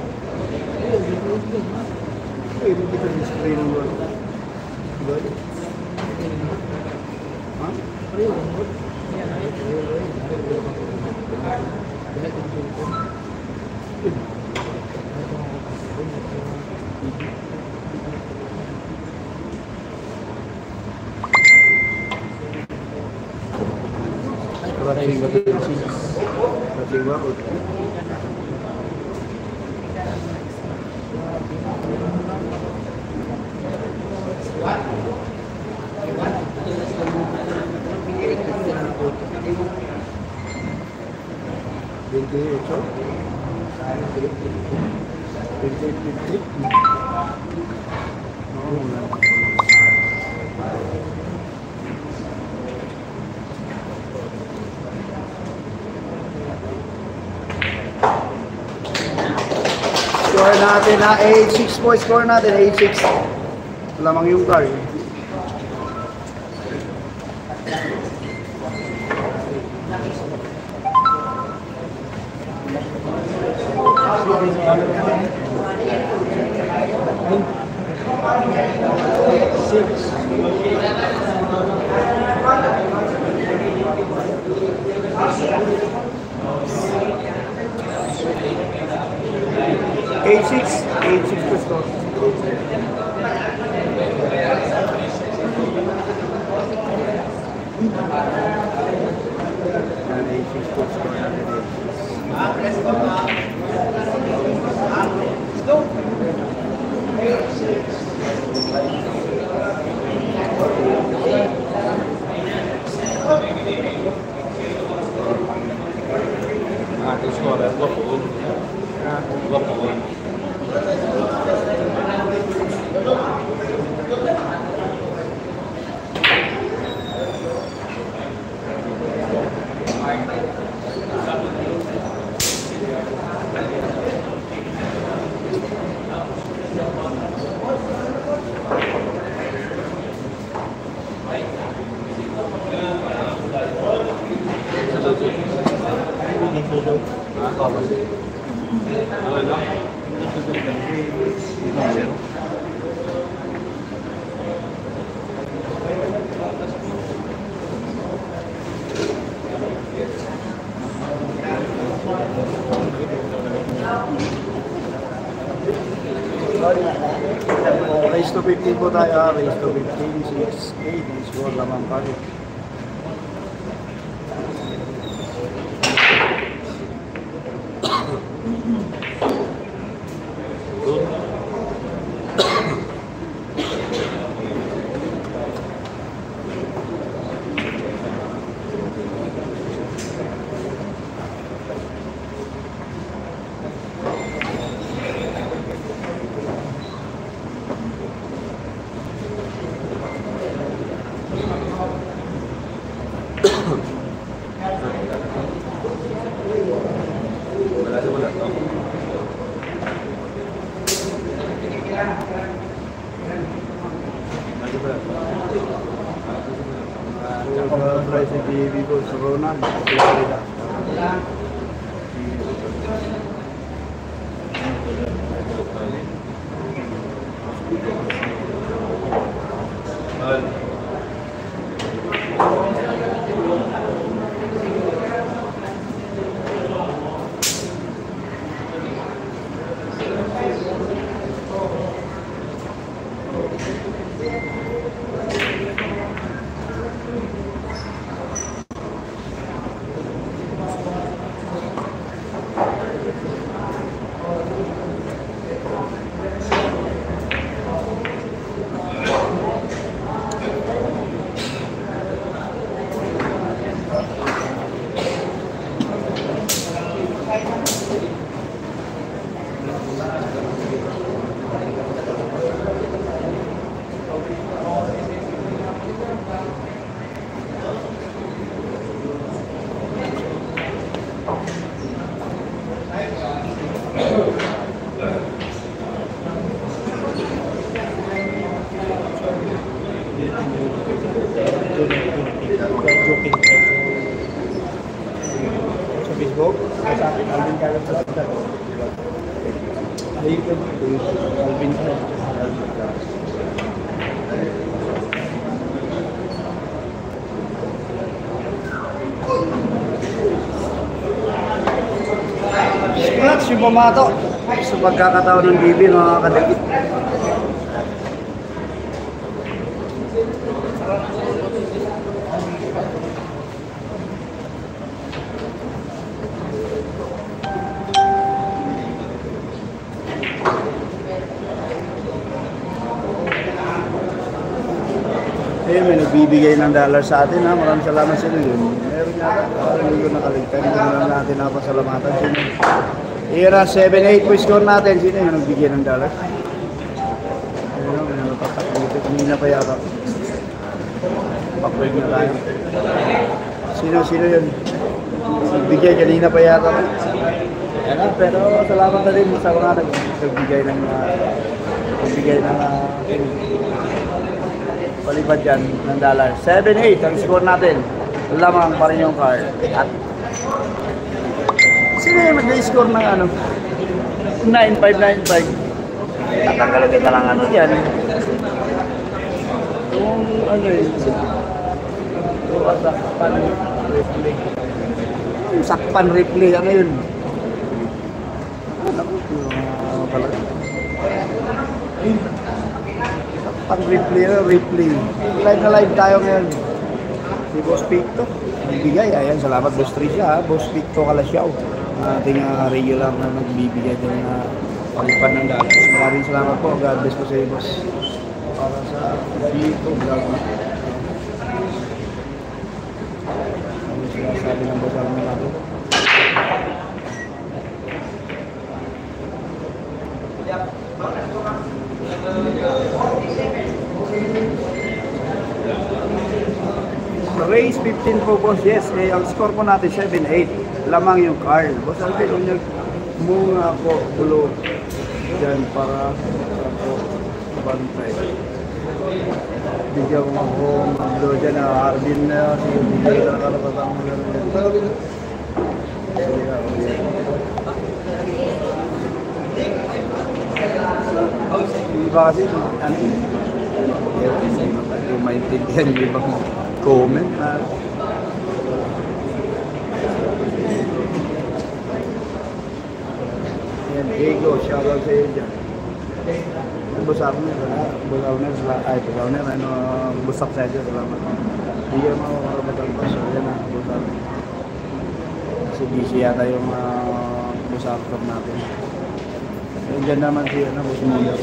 Ay, hindi ko display ng word. Diba? Ha? Score natin na 8-6 po. Score natin 8-6. Lamang yung car. Eight-six to score. And 8-6 to score natin. Ating score at local. Local. Race to 15 po tayo, race to 15, 6-8, score lamang kami. Presidente Vigo Ronan, Florida. Facebook, sa akin, Alvin Carlos Plata. Alvin Carlos. Congrats yung pamato sa pagkakataon ng GB mga kadikit. Ayun, may nagbibigay ng dollar sa atin ha. Maraming salamat sa inyo. Meron nga hindi ko nakaligtan. Hindi ko lang natin napasalamatan. Sino? Era 7-8 po score natin. Sino yung nagbigay ng dollar? Ayun, may natatakot. Kanina pa yata. Pakwig na tayo. Sino yun? Nagbigay kanina pa yata. Ayan, pero salamat na rin sa mga nagbigay ng palipad dyan ng dollar. 7-8 ang score natin. Lamang pa rin yung card. At sino yung mag-score ng ano? 9-5-9-5. Tatanggalin kita lang ano dyan. Yung ano yun. Yung sakpan replay. Yung sakpan replay. Ano yun? Ano pala? Pang-replay. Live na live tayo ngayon. Si Boss Picto. Nagbigay. Ayan, salamat Boss Tricia. Boss Picto Kalasyaw. Ating regular na nagbibigay din na palipad ng dalas. Maraming salamat po. God bless po sa iyo, Boss. Para sa Picto vlog. Ano sinasabi ng Boss Armin natin? Race 15 po boss, yes. Ang score po natin 7-8. Lamang yung card. Boss Alvin, unyag muna ako ulo dyan para ako bantay. Bigyan mo ako mag-blow dyan. Arvin na siya. Bigyan na nakalapatang mo lang dyan. Iba kasi, ano yung maintindihan yung ibang comment na yan, Diego, shoutout sa iyo dyan. Busak na, busak sa iyo, salamat. Hindi yung mga karapatan pa, so yan na, busak. Kasi busy yata yung busak natin. Yung dyan naman siya, busi mo dyan.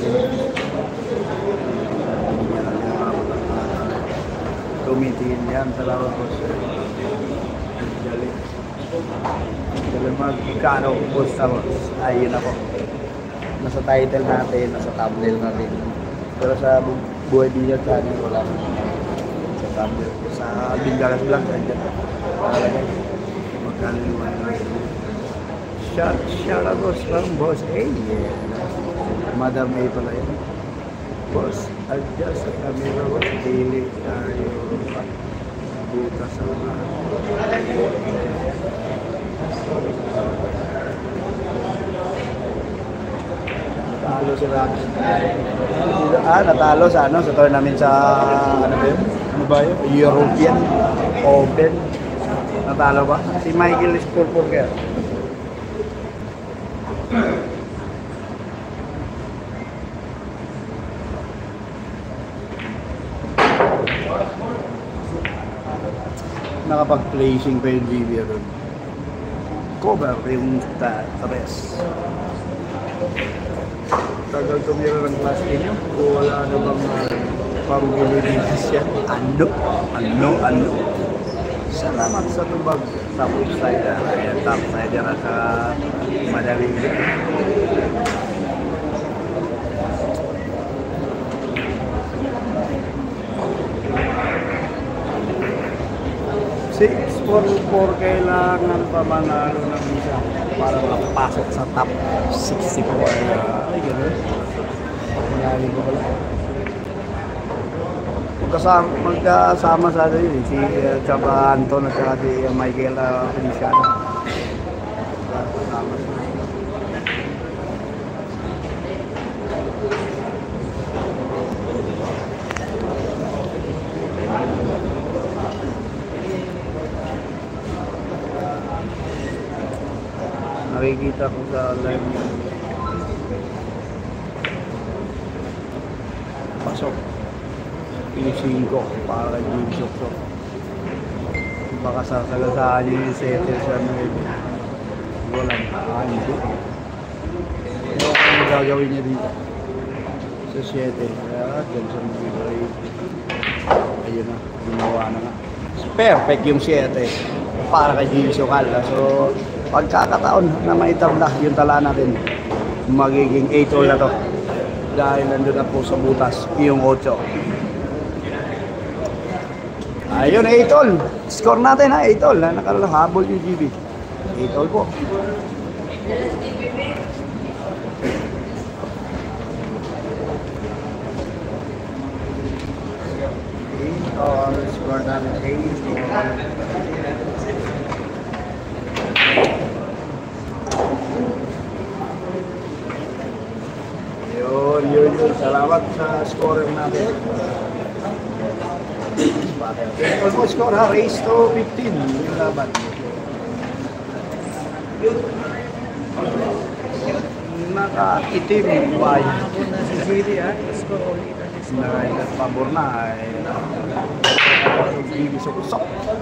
Tumitingin yan, salamat po sir. Galing magkano po sa ayun ako. Nasa title natin, nasa thumbnail natin. Pero sa buhay din yan, wala. Sa thumbnail. Sa Bingaras Vlog, dyan. Palagay. Magkano yung natin. Shout out boss from Boss A. Yeah. Madam A pala yun. Boss, adjust sa camera boss. Daily tayo. Buta sa mga. Natalo si Rax. Natalo sa ano? Sa tournament sa ano ba yun? Ano ba yun? European Open. Natalo ba? Si Michael Spurpurger. Nakapag-placing pa yung GB doon. Cover yung tres. Tagal tumira ng class ninyo. Kung wala na bang pang-bilibilis yan. Ano? Salamat sa tubag. Top side. Ayan, top side yan sa madaling. For kailangan pa manalo ng isa para makapasok sa top 64. Ay, gano'n. Manalo ko pala. Magkasama sa atin yun, si Chapa Anton at saka si Michael Feliciano. Magkasama sa atin. nakikita ko sa live niya. Pasok. P5 para kay Jimmy Suksok. Baka sasagasaan niyo yung setter sa mga wala na. Hindi. Ano gagawin niya dito? Sa 7. Kaya dyan sa mga ayun na. Ginawa na nga. Perfect yung 7 para kay Jimmy Suksok. So, pagkakataon na maitabla yung tala natin, magiging 8 all na to. Dahil nandun na po sa butas yung 8. Ayun, 8 all. Score natin ha, 8 all. Nakalahabol yung GB. 8 all po. Score natin 8 all. Yun. Salamat sa scorer natin. Almost score ha, race to 15 yung laban. Nakaitim yung bahay. Si JD score ulit. Pabor na ay Suksok.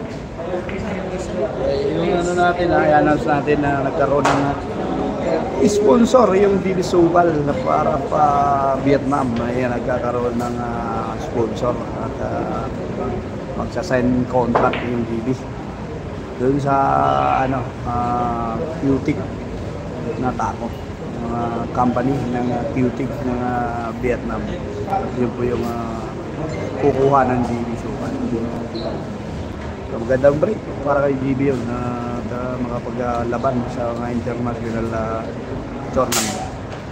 Yung ano natin i-announce natin na nagkaroon ng sponsor yung DB Sugal para pa Vietnam ay nagkakaroon ng sponsor at magsasign contract yung DB doon sa ano Cutic na tako company ng Cutic ng Vietnam. Yun po yung kukuha ng DB Sugal. So, magandang break para kay GB yun na makapaglaban sa mga international tournament.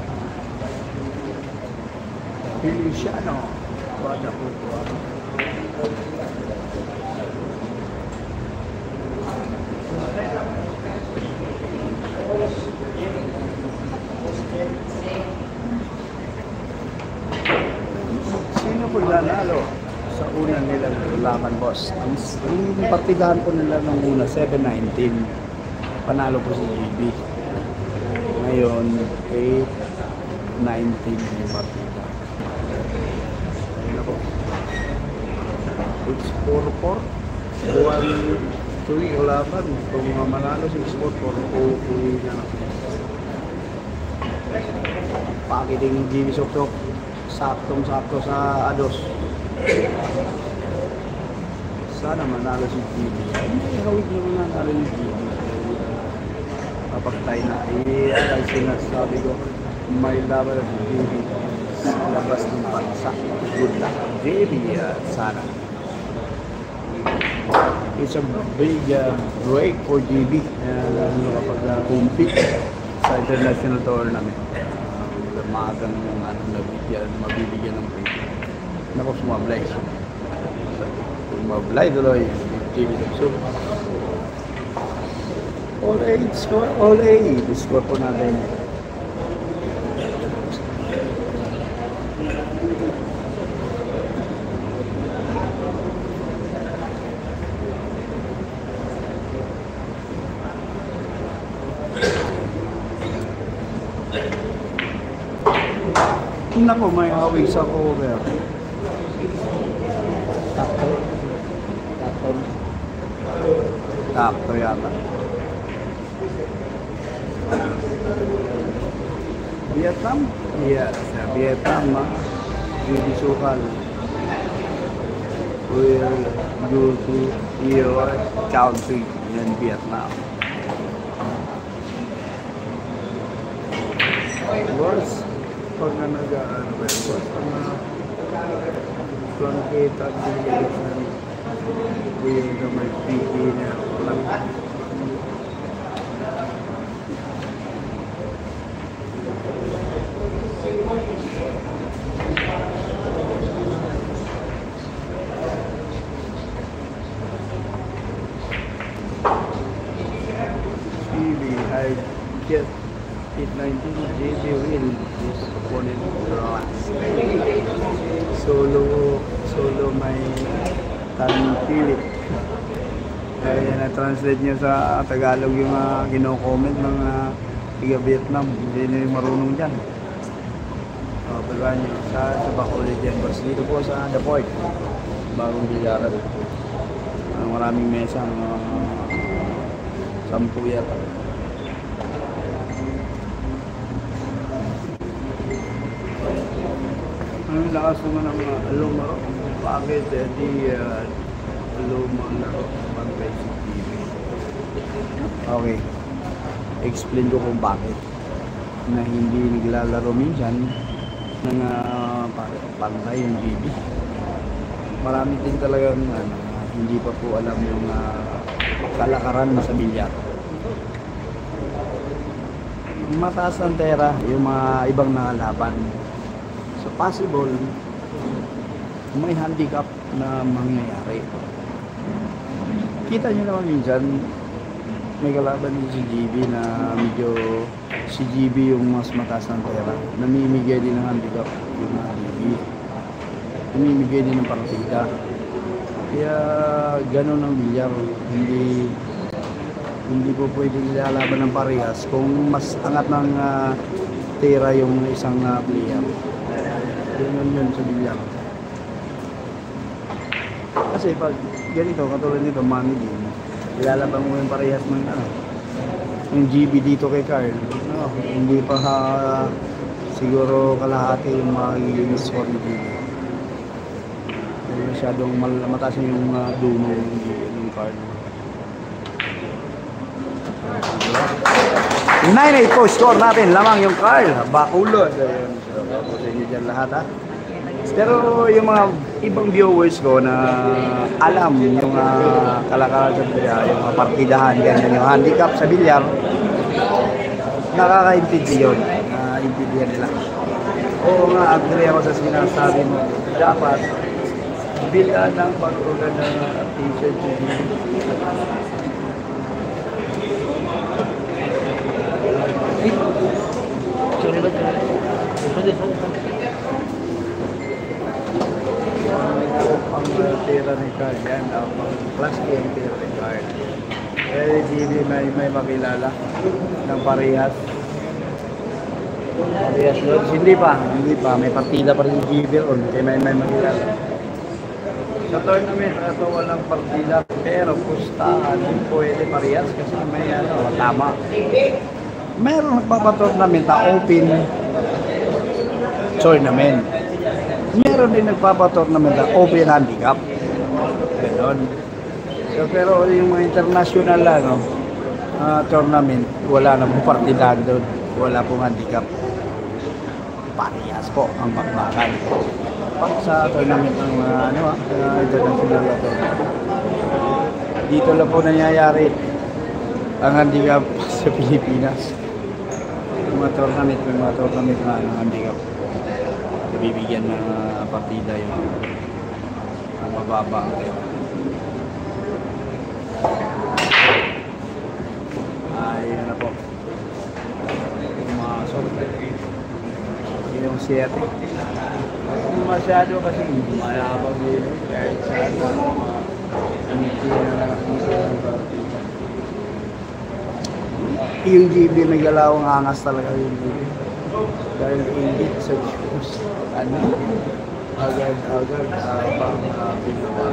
Feliciano. Bada po po. Sino po nanalo sa unang nilang laban, boss? Ang partidahan po nila ng una, 7-19. Panalo po si GB. Ngayon, 8-19 yung partida. Ayun na po. It's 4-4. 1-3 laban. Kung manalo si 4-4, uuwi na. Pakiting ng GB Suksok. Saktong-sakto sa ados. Sana manalo si GB. Hindi, hawig naman nanalo ni GB. Kapag tayo na, ay sinasabi ko, may laban si GB. Labas ng bansa. Good luck, GB. Sana. It's a big break for GB kapag compete sa international tournament. Maagang mabibigyan ng break. Naku, sumablay. Sumablay tuloy. GB Suksok. All 8 score, all 8. Score po natin. Naku, may hawig sa cover. Takto yata. Vietnam? Yes, Vietnam. GB Sugal will go to your country in Vietnam. Worse, pag nag-ano ba yun? Worse, pag flanketa at delegation will na may PE na lang. I get it 19 JJ win this opponent runs. Solo may tanpilit. Kaya na-translate niya sa Tagalog yung kino-comment ng tiga Vietnam, hindi na yung marunong dyan. Pagkaan nyo sa Bacolod yan. Basta dito po sa The Port, bagong bilyaran. Maraming mesa, 10 yata. Ang lakas naman ng lumaro. Bakit di lumaro Barangay City? Okay. Explain ko kung bakit na hindi naglalaro minsan ng pantay yung BB. Marami din talagang hindi pa po alam yung kalakaran sa bilyar. Mataas ang tera yung mga ibang nakalaban. So possible may handicap na mangyayari. Kita nyo naman minsan may kalaban din si GB na medyo si GB yung mas mataas ng pera. Namimigay din ng handicap yung GB. Namimigay din ng partida. Kaya ganun ang bilyar. Hindi po pwede nilalaban ng parehas kung mas angat ng tera yung isang player. Yun sa bilyar. Kasi pag ganito, katulad nito, money game, ilalaban mo yung parehas ng yung GB dito kay Carl. Hindi pa siguro kalahati yung magiging score ni GB. Masyadong mataas yung dumo yung Carl. 9-8 po score natin, lamang yung Carl. Bacolod. Ayun, so, sa inyo dyan lahat ha. Pero yung mga ibang viewers ko na alam yung kalakaran sa bilyar, yung mga partidahan, ganyan, yung handicap sa bilyar, nakakaintindi yun. Intindihan nila. Oo nga, agree ako sa sinasabi mo. Dapat bilan ng pagkulan ng t-shirt. Sorry ba? Ang tira ni Carl yan, ang class A ang tira ni Carl. Hindi may makilala ng parehas. Parehas doon. Hindi pa. May partida pa rin yung Gibeon, kaya may makilala. Sa tournament, ito walang partida, pero pustahan, pwede parehas kasi may tama. Meron nagpapatournament na open tournament. Meron din nagpapatournament na open handicap. Ganon. So, pero yung mga international tournament, wala na pong partidahan doon. Wala pong handicap. Parehas po ang bakbakan. Pag sa tournament ng international tournament. Dito lang po nangyayari ang handicap sa Pilipinas. May mga tournament na handicap. Bibigyan ng partida yung mababa ang tera. Ayun na po. Pumasok. Yung 7. Masyado kasi mayabang din. Kahit saan. Yung GB may galawang angas talaga yung GB. Dahil ingit sa Diyos. Agad-agad pang pinawa.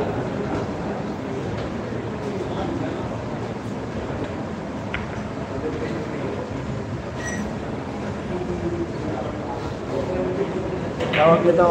Tawag ito,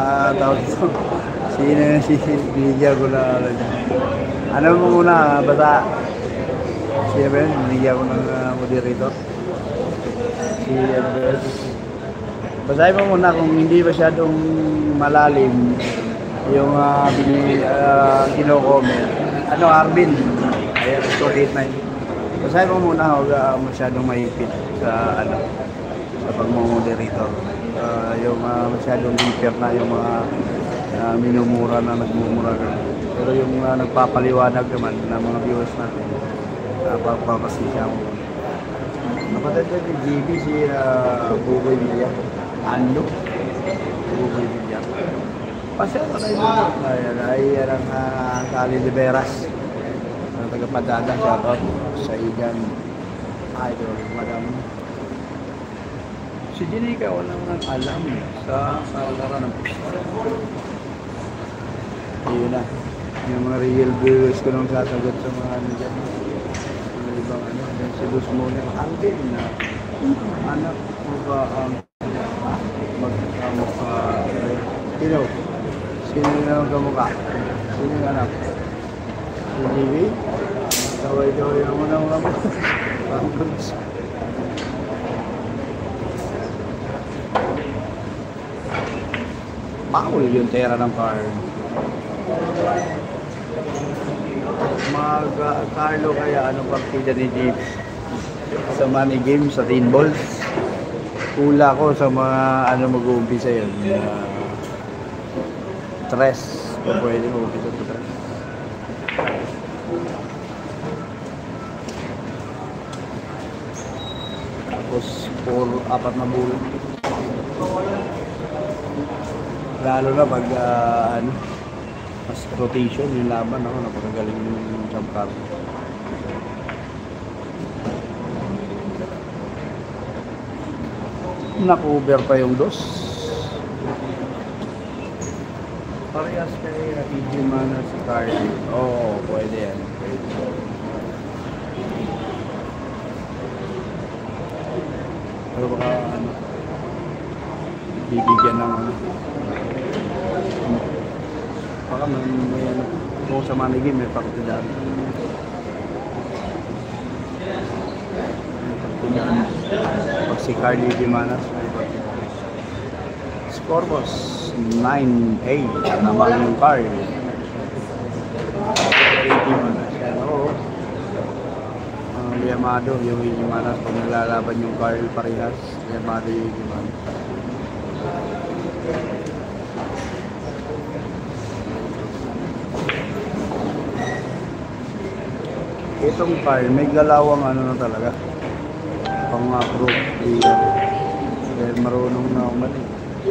binigyan ko na ano mo muna, basta siya ba yun, binigyan ko ng moderator si basahin mo muna kung hindi masyadong malalim yung kino-comment. Arvin, ayan, 289. Basahin mo muna, huwag masyadong mahipit sa sa pag-moderator. Yung masyadong deeper na yung mga minumura na nagmumura. Pero yung nagpapaliwanag naman ng mga viewers natin, pagpapasisya mo. Kapatid ko si GB, si Buboy Villa. Ando. Buboy Villa. Pasya ko na yun. Ayan ang Kali Liberas. Ang tagapadada, shoutout sa Igan Idol, Madam Si Jenica, walang nang alam sa kalakaran ng pizza. Yun na. Yung mga real viewers ko nung sasagot sa mga ano dyan. Mga ibang ano. Si Luz Mona, Alvin na anak mo ba ang magkamukha? Sino? Sino yung kamukha? Sino yung anak? Si JB? Kaway-kaway naman ang mga pangkulis. Bawal yung tera ng card. Carlo kaya anong partida ni Jeep sa money game sa Teen Balls? Hula ko sa mga ano mag-uumpisa yun. Tres. O pwede mag-uumpisa sa tres. Tapos 4 na bulan. Lalo na pag ano, mas rotation yung laban ako, napakagaling yung jump card. Naku-over pa yung dos. Parehas kay EG Mana si Carly. Oo, pwede yan. Pwede. Pero baka ano, bibigyan ng ano. Baka may ano, kung sa money game, may partidaan. Pag si Carly Dimanas, may partidaan. Score was 9-8 naman yung Carly. 80 Manas. Yan, oo. Yamado, yung Dimanas, pag naglalaban yung Carly parehas, Yamado yung Dimanas. Itong car, may galawang ano na talaga. Pang-approve. Dahil marunong na umali.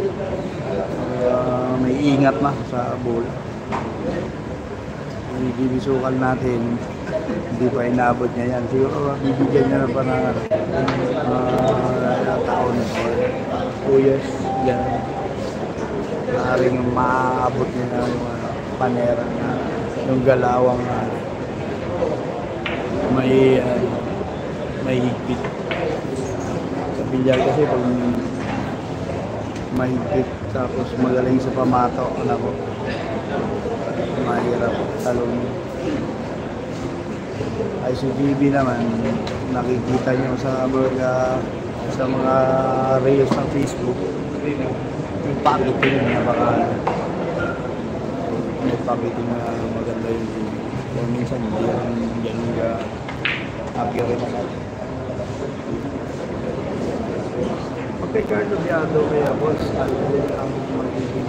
May ingat na sa bola. Yung bibisukal natin, hindi pa inabot niya yan. Siguro bibigyan niya na pa na taon or 2 years. Yan. Maaaring maabot niya na yung panera na yung galawang may higpit. Sa bilyar kasi pag may higpit tapos magaling sa pamato, ano ko, mahirap talon. Ay si GB naman, nakikita nyo sa mga reels sa Facebook, yung packeting na baka may packeting na maganda yung GB. O minsan hindi yan accurate. Pag kay Carlo Biado kaya boss, alin ang magiging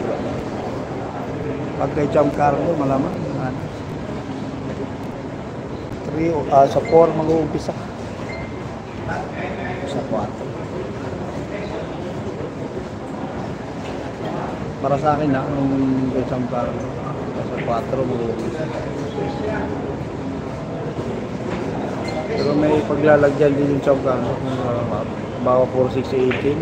pag kay Jam Carlo, malaman sa 4 mag-uumpisa sa 4. Para sa akin na nung kay Jam Carlo sa 4 mag-uumpisa. Pero may paglalagyan din yung Chowka, bawa 4-6-18.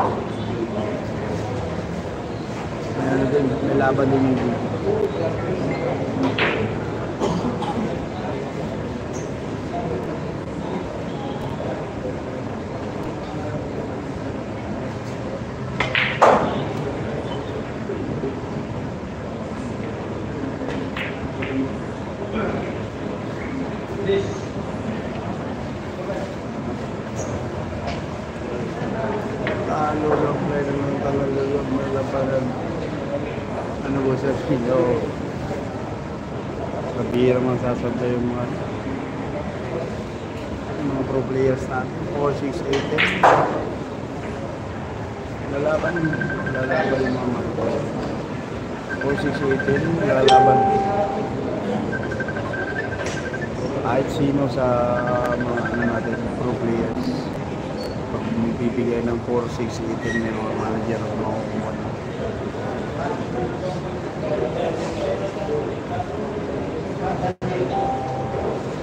Ano din, may laban din yung dito. Talo lang play naman talaga yung may labanan. Ano ba sa silo? Sabira man sasabay yung mga pro players natin. 4-6-8. Lalaban yung mga 4-6-8. Lalaban. Kahit sino sa mga ano natin, pro players. Pag bibigay ng 4-6-8 may mga manager o mga kumuha na.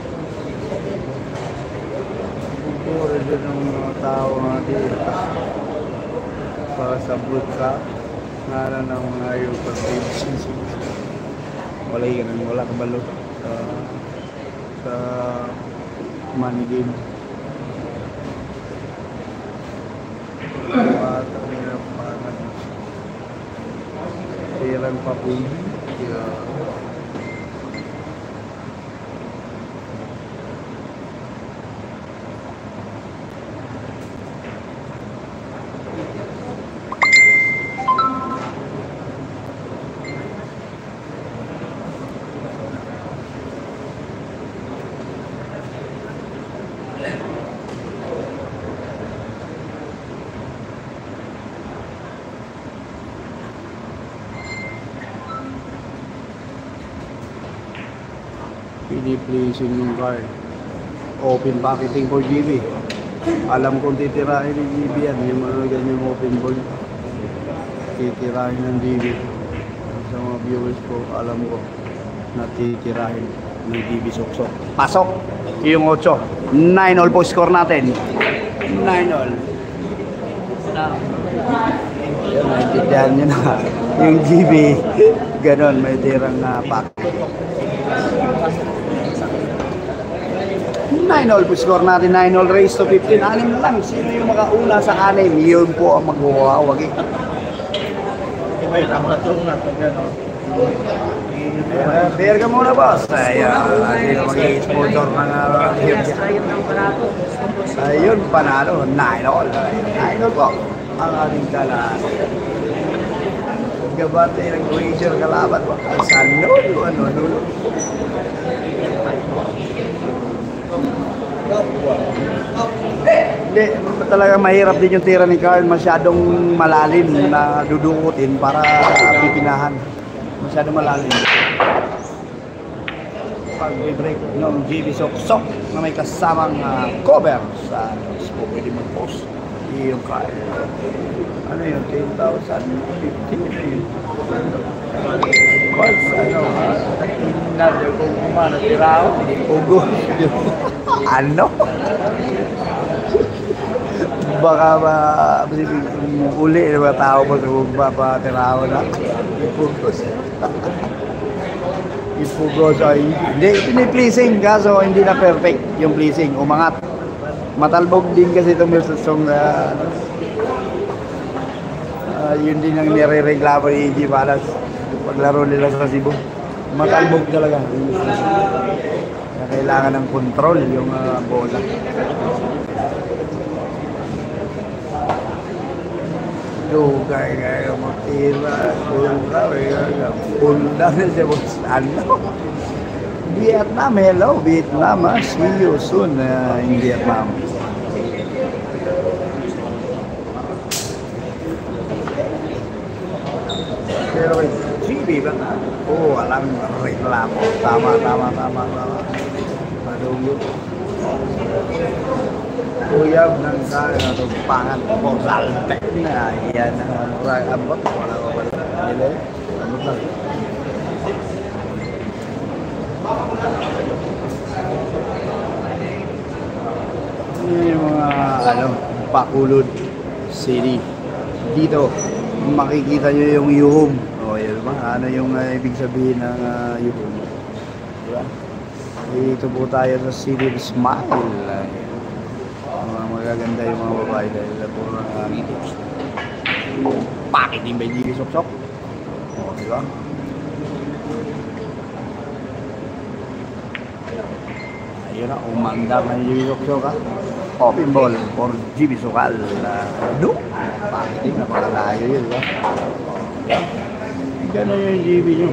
Puro din ng mga tao natin. sa bulsa nga ng mga yung pag-ibig. Wala kabalo sa money game. Tirang papuli. Piniplacing yung card. Open packeting for GB. Alam kong titirahin ng GB yan. Yung mga ganyang open ball. Titirahin ng GB. Sa mga viewers ko, alam ko na titirahin ng GB Soksok. Pasok! Yung 8. 9-all po score natin. 9-all. Naintindihan nyo na. Yung GB, ganon, may tirang packet. 9-all po score natin, 9-all race to 15. Anim na lang. Sino yung makauna sa anim? Yun po ang magwawag. Bear ka muna, boss. Ayun, mag-i-sponsor ng ayun, panalo. 9-all. 9-all po. Ang ating kalaan. Gabate ng wager kalaban po. Ano? Hindi, talaga mahirap din yung tira ni Carl. Masyadong malalim na dudukutin para pipinahan. Masyadong malalim. Pag-break ng GB Soksok na may kasamang cover sa pwede mag-post. Yung Carl. Ano yun? 10,050. Carl, ano? Kung kumana tiraw, ugo. Ano? Baka uli na mga tao mo sa magpapatiraw na. Ipugos ay hindi pleasing kaso hindi na perfect yung pleasing. Umangat. Matalbog din kasi itong Milsong yun din ang nire-reklamo ni EG Balas paglaro nila sa Cebu. Matalbog talaga. Kailangan ng control yung bola. Dugay kayo magtira. Punda na siya po. Ano? Vietnam, hello Vietnam. See you soon in Vietnam. Pero GB ba? Oo, alam reklamo. Tama. Madunggo. Uyab ng pangan po salte na yan ang abot. Wala ko ba nila? Ano ba? Yung mga Bacolod City. Dito makikita nyo yung yuhum. O yun ba? Ano yung ibig sabihin ng yuhum? Diba? Dito po tayo sa City of Smile. Magaganda yung mga babae dahil na po ng tips. Pakiting ba yung GB Soksok? O diba? Ayun na, umanda na yung GB Soksok ha. Open ball for GB Sokal. No? Pakiting na pakalayo yun diba? Gano'n yung GB nyo.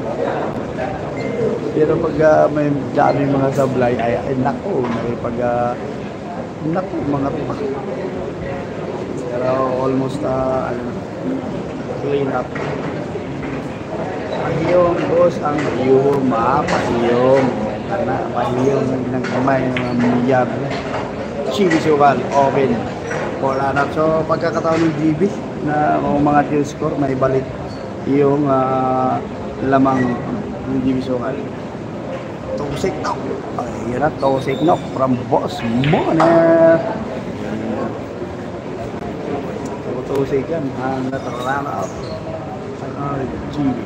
Pero pag may dami mga sablay, ay naku, naku, mga pa. Pero almost clean up. Pahiyong, boss, ang pahiyong, pahiyong. Pahiyong ng kamay ng mga milyar. GB Sokal, open. So, pagkakataon ng GB na mga kill score, may balik yung lamang ng GB Sokal. Tosik knock. Ayun na, tosik knock from Boss Moner. Tusig yan. Ang natarana. GB.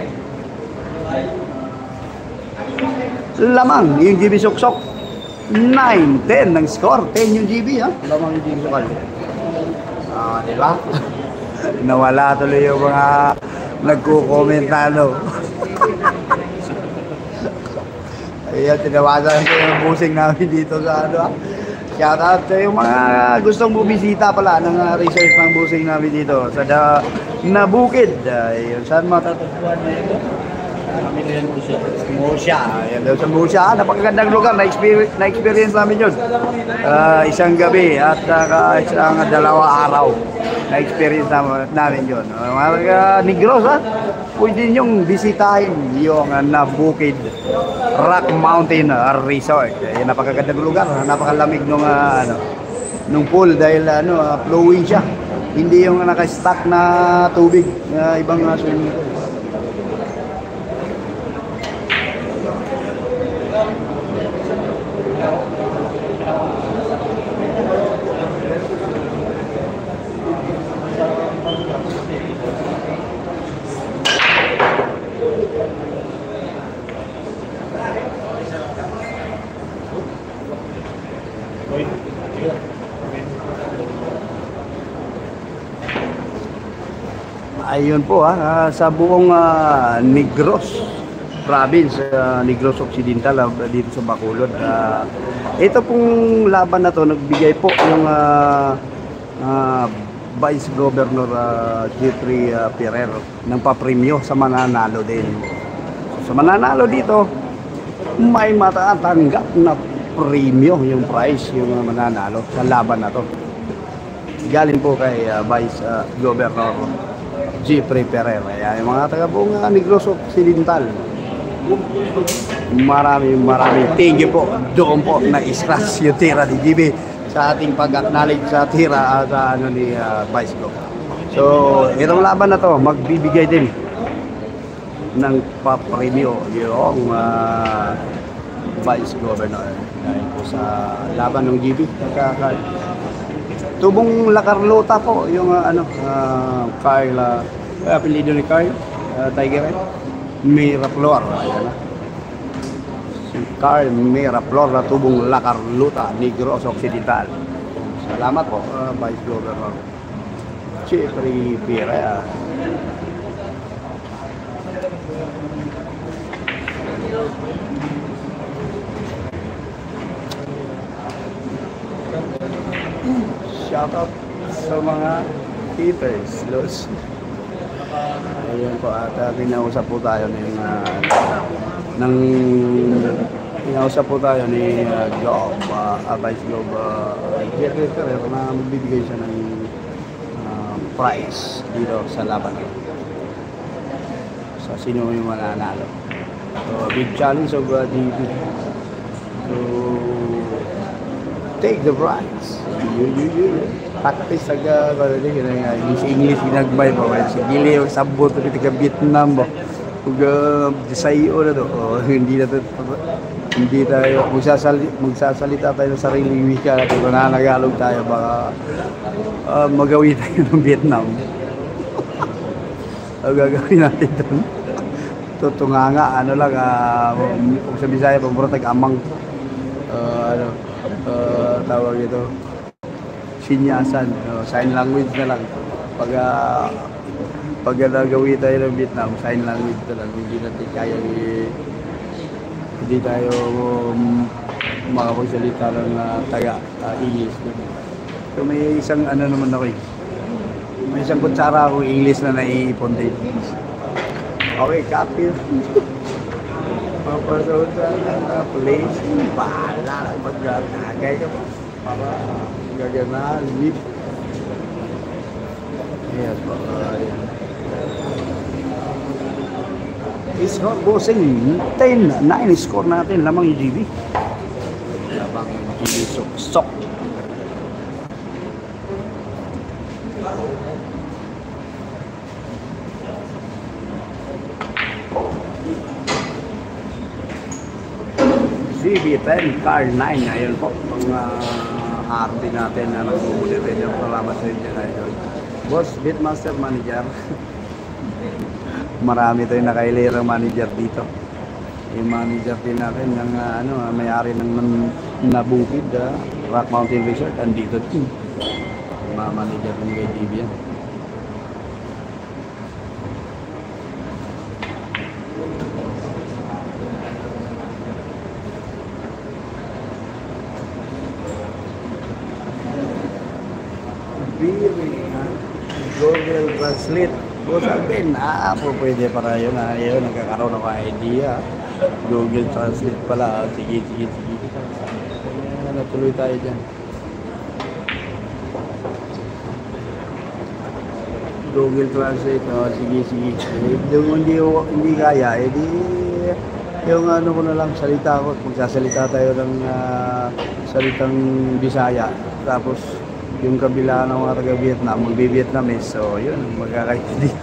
Lamang yung GB Suksok. 9-10 ng score. 10 yung GB, ha? Lamang yung GB Sukal. Diba? Nawala tuloy yung mga nagko-komentado. Ayan, tinawasan ko yung busing namin dito sa ano, ha? Shout out sa yung mga gustong bumisita pala ng research ng busing namin dito sa Nabukid. Ayun, saan matatagpuan na ito? Musya. Ayan daw sa Musya. Napakagandang lugar. Na-experience namin yun. Isang gabi at isang 2 araw. Na-experience namin yun. Mga Negros, ha? Pwede niyong bisitahin yung Nabukid Rock Mountain Resort. Ayan, napakagandang lugar. Napakalamig nung pool dahil flowing siya. Hindi yung naka-stack na tubig na ibang swimming pool. Ayun po, sa buong Negros province, Negros Occidental, dito sa Bacolod. Ito pong laban na to nagbigay po yung Vice Governor Jeffrey Ferrer ng papremyo sa mananalo din. Sa mananalo dito, may matatanggap na premyo, yung prize, yung mananalo sa laban na to. Galing po kay Vice Governor Jeffrey Ferrer. Yung mga taga-buong Negros Occidental. Maraming thank you po. Doon po na-scratch yung tira ni GB sa ating pag-acknowledge sa tira sa ni Vice Governor. So, itong laban na to, magbibigay din ng papremyo yung Vice Governor. Dahil po sa laban ng GB. Tubong La Carlota po, yung Kyle, apelido ni Kyle, Tiger Miraflor. Ayan na. Si Kyle Miraflor na tubong La Carlota, Negros Occidental. Salamat po, Vice Governor Jeffrey Ferrer. Shout out sa mga keepers, Los. Ayun po, at pinausap po tayo pinausap po tayo ni Job, Vice Job Jeffrey Ferrer na magbibigay siya ng prize dito sa laban. Sa sino yung mananalo. So, big challenge of DB. So, take the prize. Practice aga English ginagbay pa si gili yung sabot dito sa Vietnam ba ug sayo na to hindi tayo magsasalita tayo ng sariling wika kung nanagalog tayo baka magawi tayo ng Vietnam. Ang gagawin natin doon tutunganga lang kung sa Bisaya pamurotag amang tawag ito sinyasan, sign language na lang. Pag nagawi tayo ng Vietnam, sign language na lang. Hindi natin kaya hindi tayo makapagsalita ng taga-English. So may isang naman ako may isang kutsara ako English na naiipon din. Okay, copy. Papasok sa place, bahala mag-tagay ka pa. Para gagana, lift. Yes, score bossing 10-9 score natin lamang yung GB. Lamang yung GB Suksok. GB10 car 9 ayun po ang RP natin na nagmumuli rin yung salamat sa inyo na ito Boss, Beatmaster Manager. Marami tayong nakailayang manager dito. Yung manager din natin ng may-ari ng nabukid, Rock Mountain Resort, andito din. Mga manager ng kay TV yan. Google Translate. Boss Alvin, pwede para yun. Ayun, nagkakaroon ako idea. Google Translate pala. Sige. Natuloy tayo dyan. Google Translate, sige. Hindi kaya, di yung ko na lang, salita ko. Magsasalita tayo ng salitang Bisaya. Tapos, yung kabila ng mga taga-Vietnam, magbi-Vietnamese. So, yun, magkakaintindihan.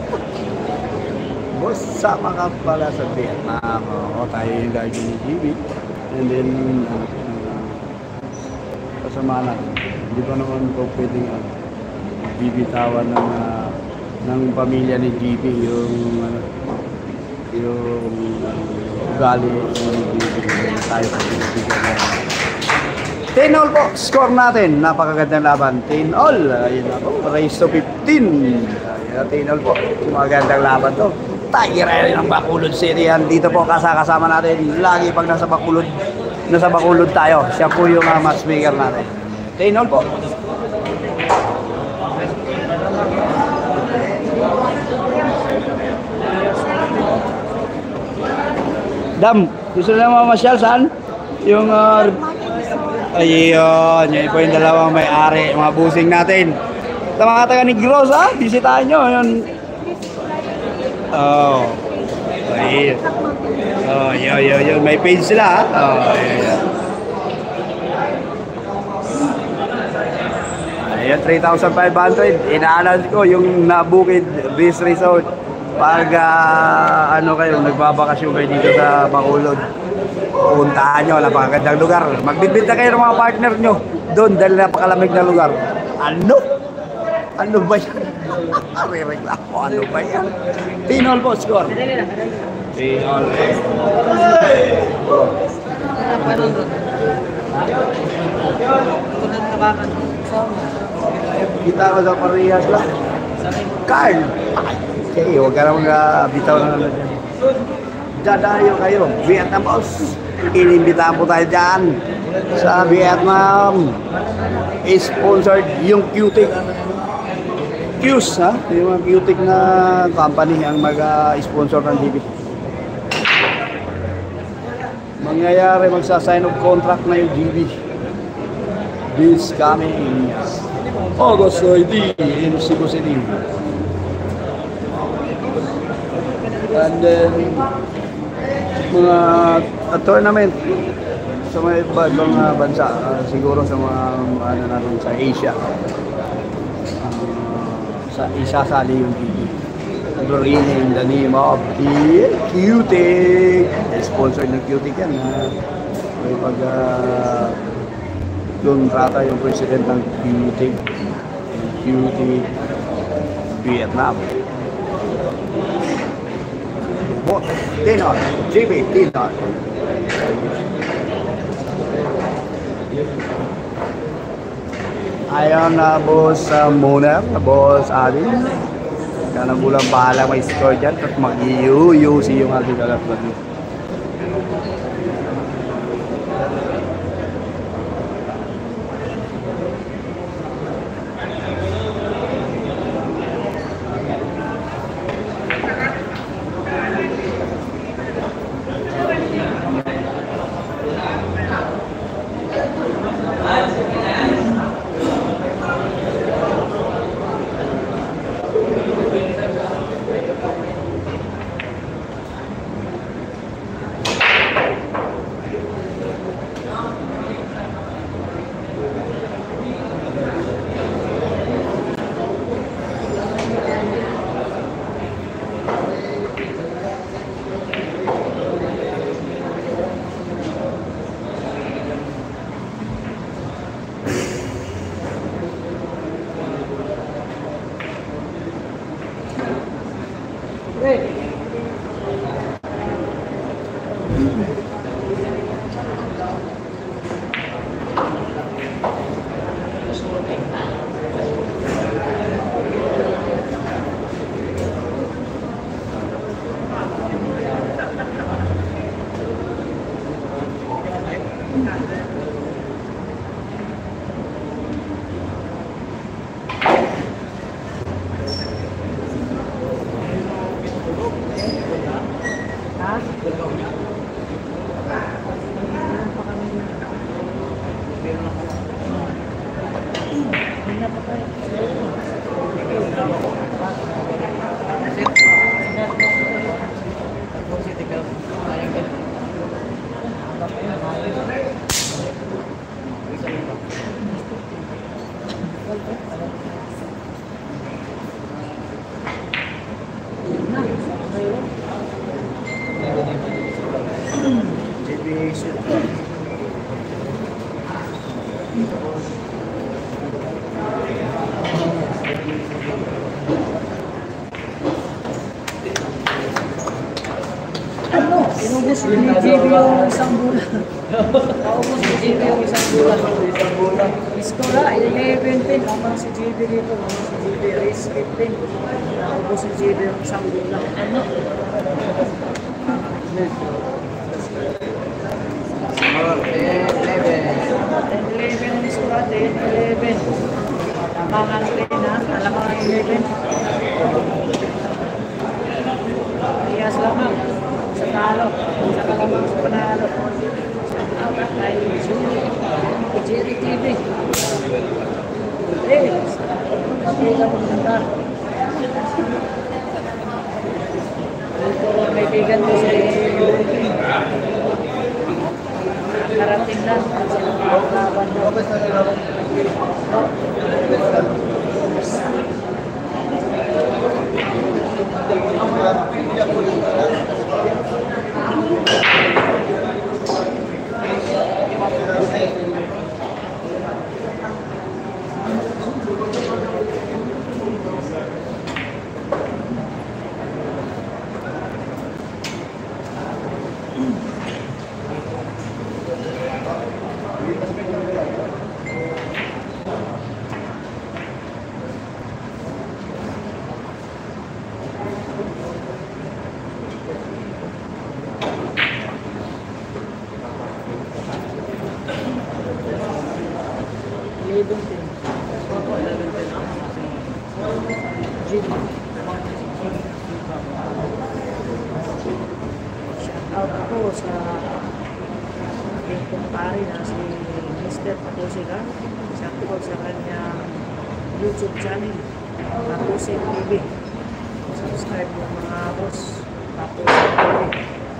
Boss, sama ka pala sa Vietnam. Tayo yung guide ni GB. And then, kasama natin. Hindi pa naman po pwedeng bibitawan ng pamilya ni GB yung ugali ni GB. Tayo pa binibigyan na. 10-all po, score natin. Napakagandang laban. 10-all. Ayun na po, race to 15. Ayun, 10-all po. Magandang laban to. Tiger Island ng Bacolod City yan. Dito po kasama natin. Lagi pag nasa Bacolod tayo. Siya po yung matchmaker natin. 10-all po. Dam, gusto na mamasyal saan? Yung ayun, yun po yung dalawang may-ari, mga busing natin. Sa mga taga Negros, bisitahin nyo. Yun. Ayun. Yun. May page sila, ayun. Ayun, 3,500. Ina-announce ko yung Nabukid Beach Resort. Pag kayo, nagbabakasyon kayo dito sa Bacolod. Puntahan nyo, napakagandang lugar. Magbibinta kayo ng mga partner nyo doon dahil napakalamig na lugar. Ano ba yan? Re-reklamo, ano ba yan? 10-all po, score. 10-all. Kita ko sa parehas lang. Carl! Okay, huwag ka naman bitaw na naman dyan. Dadayo kayo, Vietnam boss. Inimbitahan po tayo dyan sa Vietnam. Sponsored yung Cutic. Q's, yung mga Cutic na company ang mag-sponsor ng DB. Mangyayari, magsasign of contract na yung DB. This coming August 30 in Cebu City. And then, mga tournament sa mga ibang bansa, siguro sa mga natin sa Asia. Isasali yung TV. Doreen in the name of the Cutic. Sponsor ng Cutic yan. May kontrata yung president ng Cutic. Cutic Vietnam. Dinner, GB, dinner. Ayan na boss Mona, boss Adin. Kaya bulang bahala may score dyan at mag-iuyusi yung ating kalatwan. Inubos ni JB yung isang bulan. Naubos ni JB yung isang bulan. Iskora, 11-10. Naman si JB dito. Naman si JB race 15. Naubos ni JB yung isang bulan. Ano? 10-11 ang iskora. 10-11. Tamangan 10 na. Alam mo 11. Ayas lamang. Panalo, sa kalamang sa panalo. Ay, Jerry TV. Kaibigan mo ganda. Ito, kaibigan mo si karating lang. Laban Shoutout ako sa aking kumpare na si Mr. Patosiga. Shoutout sa kanyang YouTube channel, Patosig TV. Subscribe yung mga boss, Patosig TV.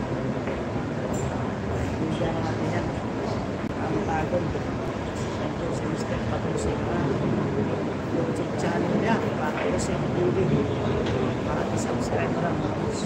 Hindi natin yan. Ang tagon. Shoutout si Mr. Patosiga. YouTube channel niya, Patosig TV. Subscribe lang mga boss.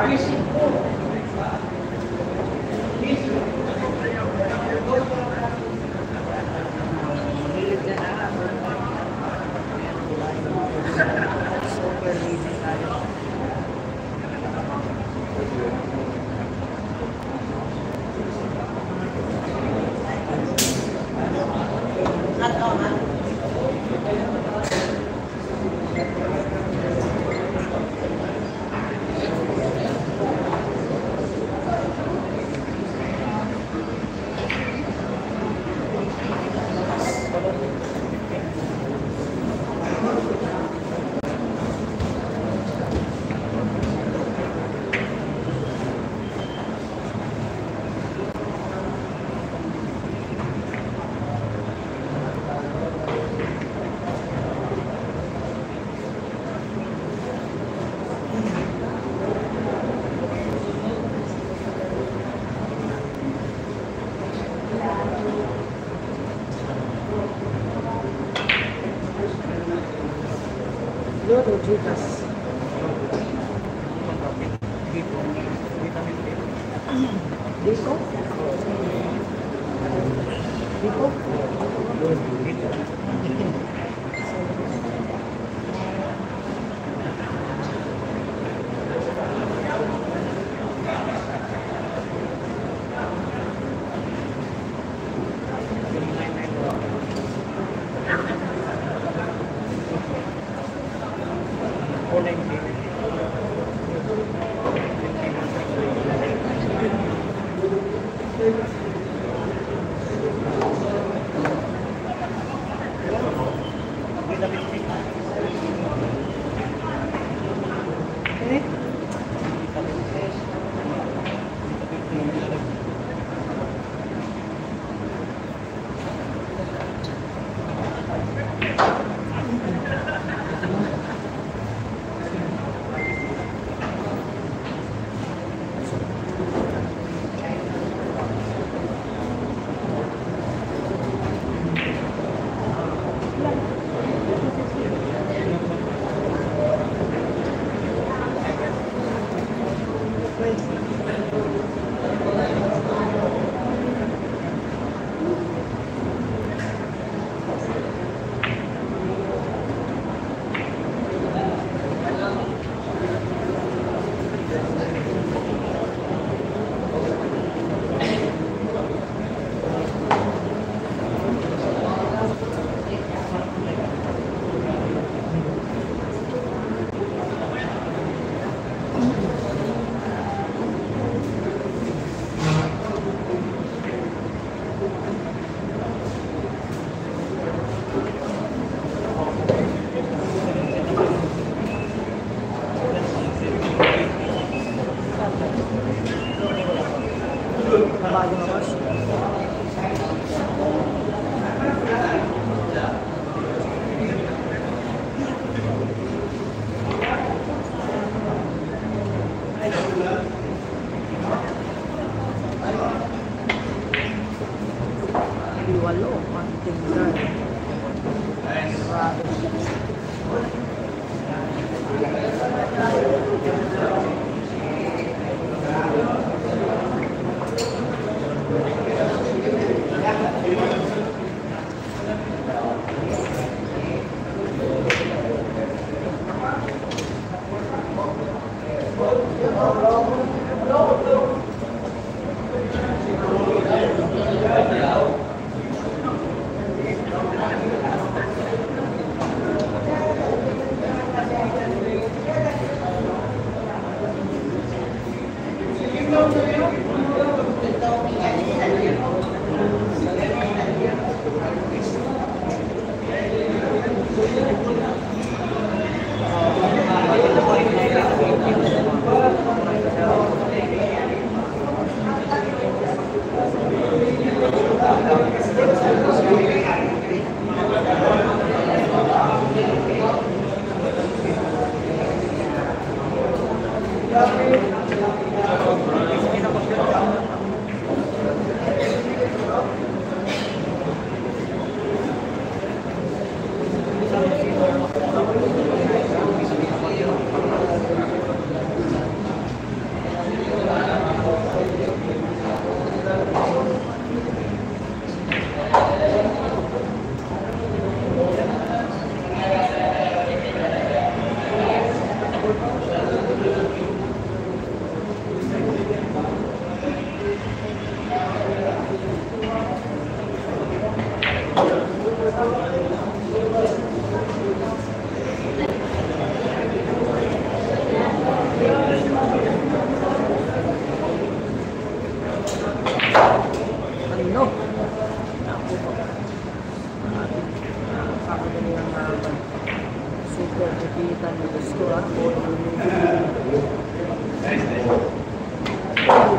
Super easy tayo. Lolo Judas. Dito? Dito? Walo, mantinggan.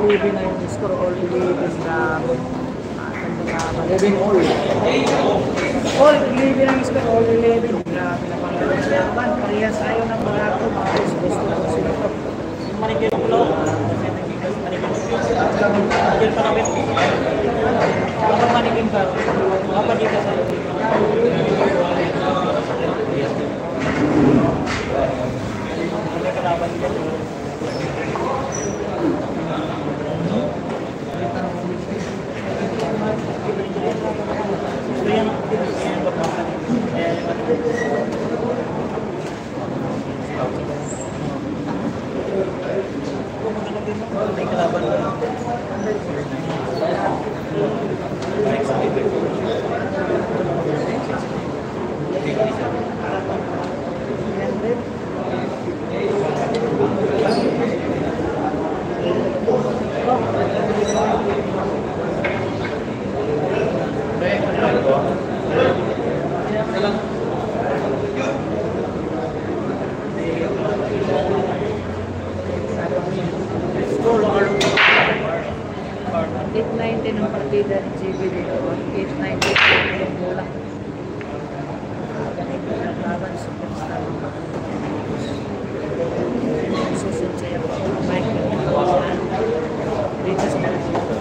11 na yung score, all 11 na Living all. all 11 ang score, all 11. Grabe na pang yaman. Parehas ayaw ng mga ako, mga gusto ko sila ito. Manigil ko lang. Manigil pa namin. Kapag manigil ka, kapag di ka sa ng partida ni JB dito, 8-9 yung bola. Ganito ang laban, superstar. Susunod siya po, Mike, dito sa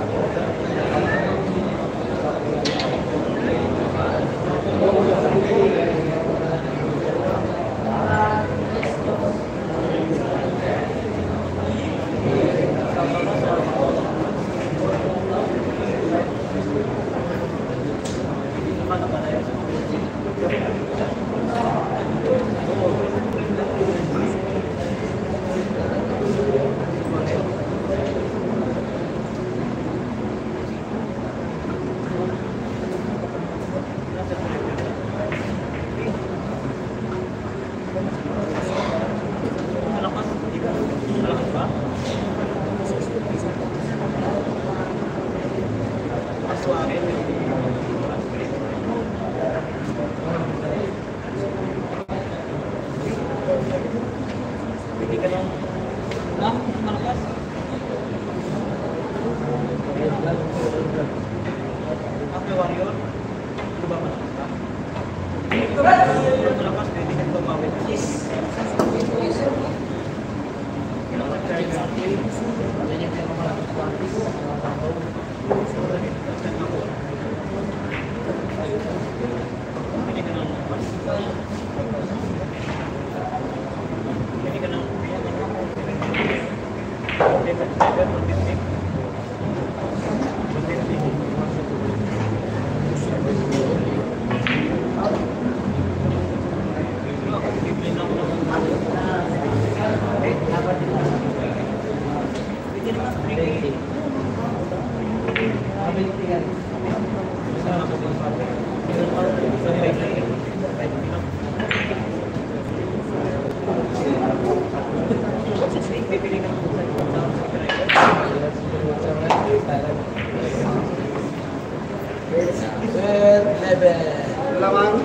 Lamang,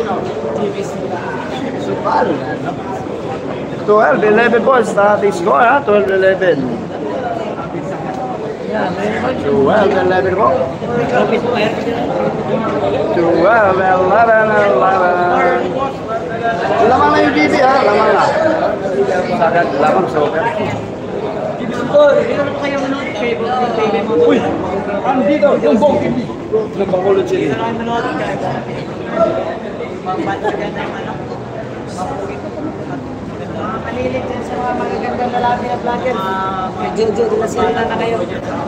12-11 po sa ating score, ha? 12-11. 12-11 po. 12-11. Lamang na yung GB, ha? Lamang na. Sagad, lamang sober. Uy! Andito! Yung bong GB! Yung Bacolod City. Malilit din sa mga magagandang lalaki na vlogger. Jojo de la Sierra na kayo.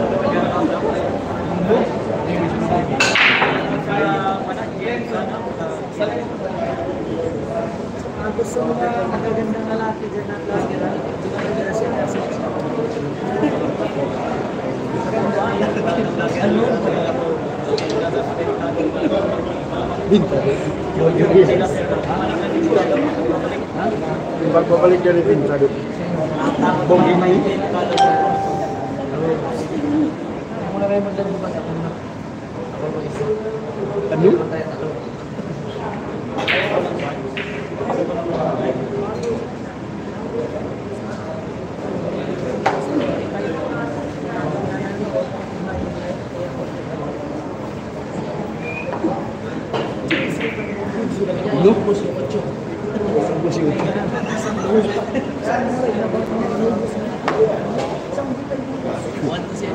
Gusto mo magagandang lalaki dyan na vlogger. Jojo de la Sierra. Yung pagbabalik dyan ito, sabi. Bongi na yun. Muna kayo maglalabas ako na. Ano?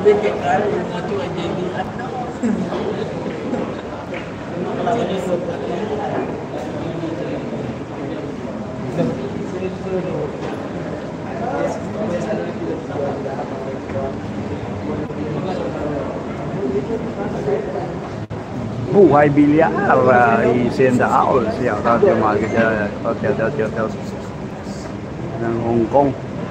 Hindi kay Carl, yung mga tuwa JB. Buhay Bilyar is in the house. Shout out yung mga hotel ng Hong Kong.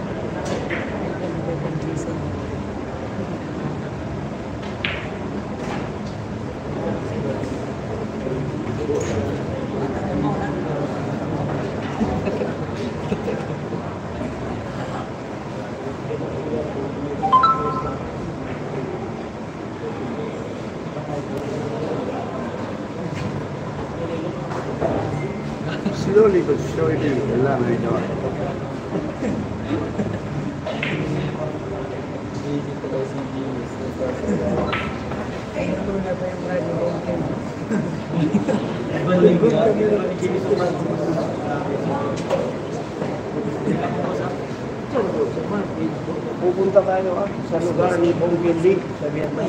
Slowly but surely, wala na ito. Pupunta tayo sa lugar ni Bong Pindi sa Vietnam.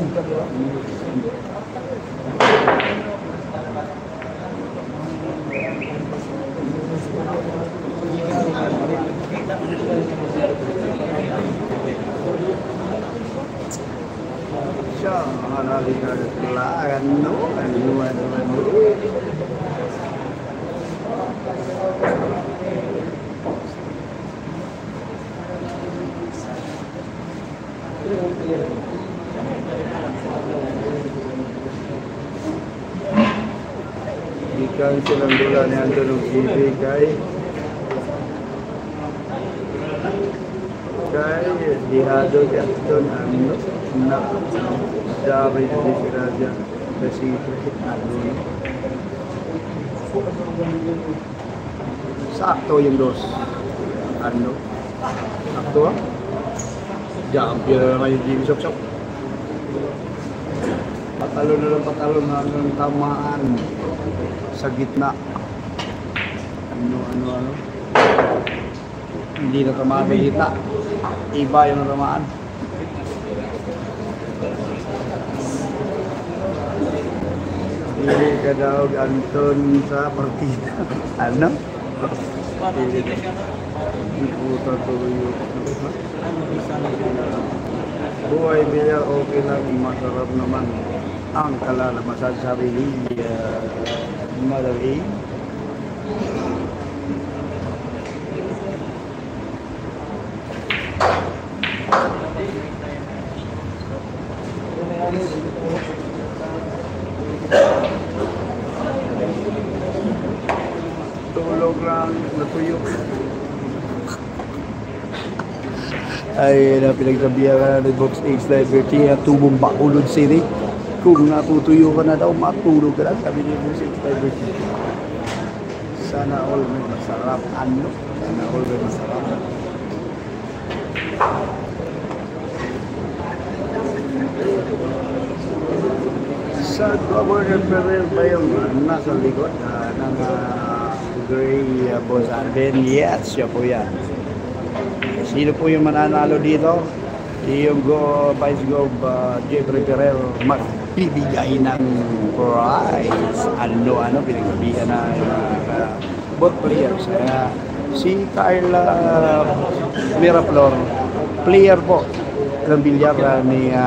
Siya, maraming kagatulaan, no? Ano. Ikan silang dula ni Antonio TV kay Dihado Gaston ano na David di Siraja kasi sakto yung dos ano sakto champion na yung TV sok patalo na ng tamaan sa gitna ano hindi na tamaan sa gitna iba yung natamaan hindi ka daw Anton sa partida ano? Hindi puta tuloy Buhay Bilyar okay lang masarap naman ang kalalabasan sa sarili madali tulog lang natuyo ay na pinagsabihan ka na ni Box X Liberty at tubong Bacolod City kung natutuyo ka na daw matulog ka lang sabi ni Box X Liberty sana all may masarap ano sana all may masarap sa Governor Perel pa yung nasa likod ng Gray Boss Arben yes siya po yan. Sino po yung mananalo dito? Yung Vice Gov Jeffrey Perel magbibigay ng prize. Ano, pinagsabihan na both players. Si Carla Miraflor, player po ng bilyar ni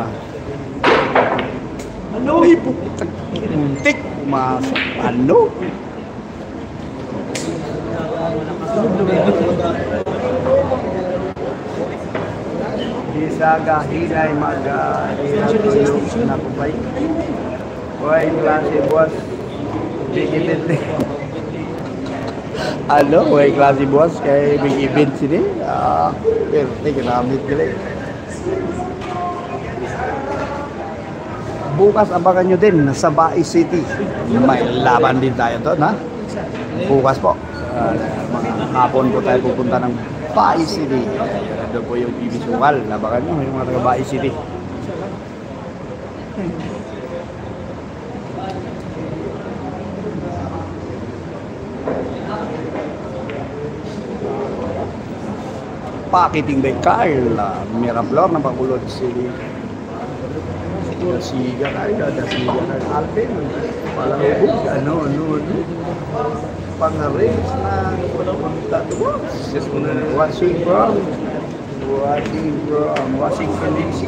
ay putang muntik pumasok. Ano? Isaga hinay mag-tuyo na kupay. Hoy, klase boss. Big event eh. Ano? Hoy, klase boss. Kaya big event sila. Pero kinamit nila eh. Bukas abangan nyo din sa Bae City. May laban din tayo doon ha. Bukas po. Mga hapon po tayo pupunta ng Bae City. Doon po yung TV Sukal. Labakan nyo yung mga taga Bae City. Pakiting by Carl Miraflor ng Bacolod City. Dasiga kayo, dasiga kayo. Alvin, palahubog, ano. Pangaris na tatuwa. Washington DC.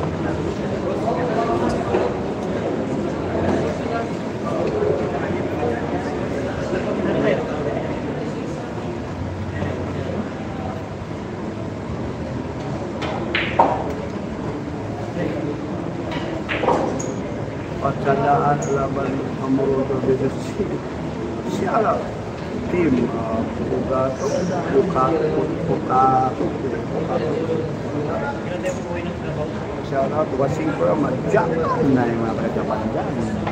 Pagkadaan laban ang Moroto versus siya team Pugato shout out watching from Japan na yung mga Japan dyan.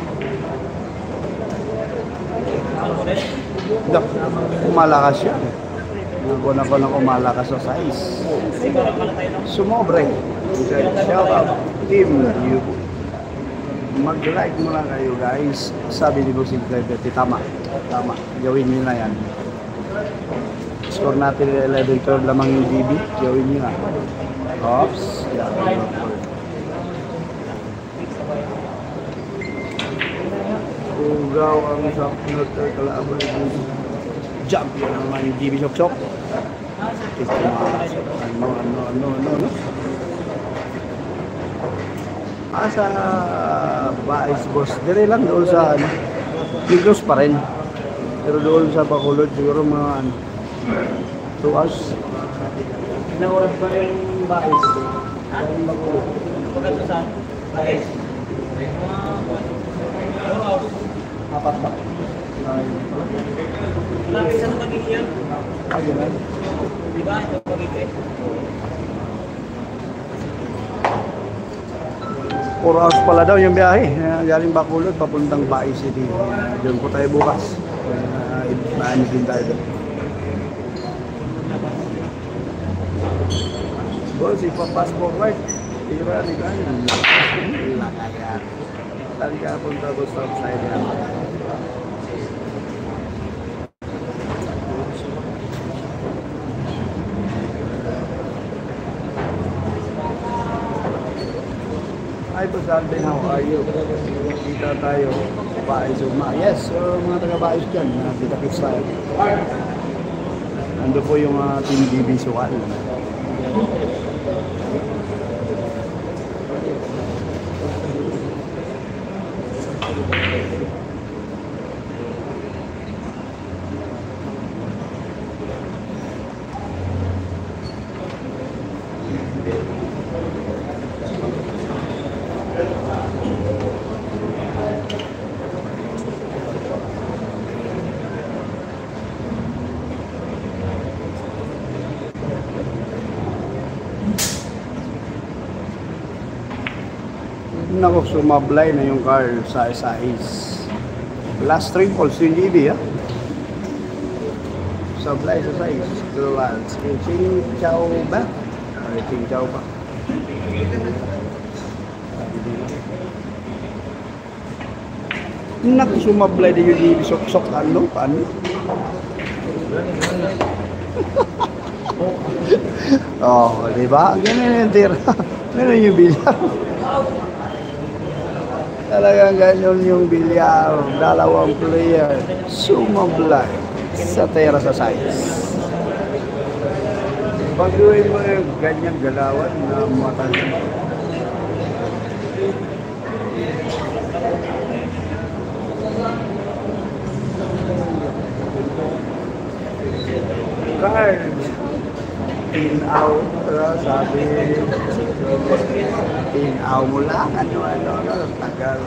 Kumalakas siya. Naguna ko na kumalakas sa size. Sumobre. Shout out team you. Mag-like muna kayo guys. Sabi ni Bossing Cleverty, tama. Gawin nyo na yan. Score natin 11-12 lamang yung DB. Gawin nyo na. Oops. Yan. Ugaw ang sapnot kalaban. Jump yan naman yung DB sok-sok. Ano. Sa Vice Boss, dire lang doon sa Migros pa rin. Pero doon sa Bacolod, siguro mga 2 hours. Nawalan ba yung Vice? Yung Bacolod? Pagkato sa Vice? Apat ba? Lagi sa magiging yan? Ayun. Diba? Ito magiging. 4 hours pala daw yung biyahe. Galing Bacolod, papuntang Baay City. Doon po tayo bukas. Maanip din tayo doon. Boss, ipapass forward. Tira ni kanan. Lakayan. Tali ka punta doon sa side yan. Hi po Alvin, how are you? Kita tayo, Baay Sugma. Yes, mga taga-Baay dyan, kita-kits tayo. Ando po yung Team DB Suwal. Nako, sumablay na yung car sa size. Last 3 calls yung GB, ha? Sablay sa size. Ching chow ba? Ching chow ba? Nako, sumablay na yung GB. Sok-sok, ano? Paano? Oh, diba? Ganyan yung tira. Ganyan yung bilang. Talagang ganyan yung bilyar, 2 player, sumablay sa tera sa size. Pag gawin mo yung ganyan galawan na matalim. Cards. Tinaw, sabi. Tinaw mo lang, ano, tagal.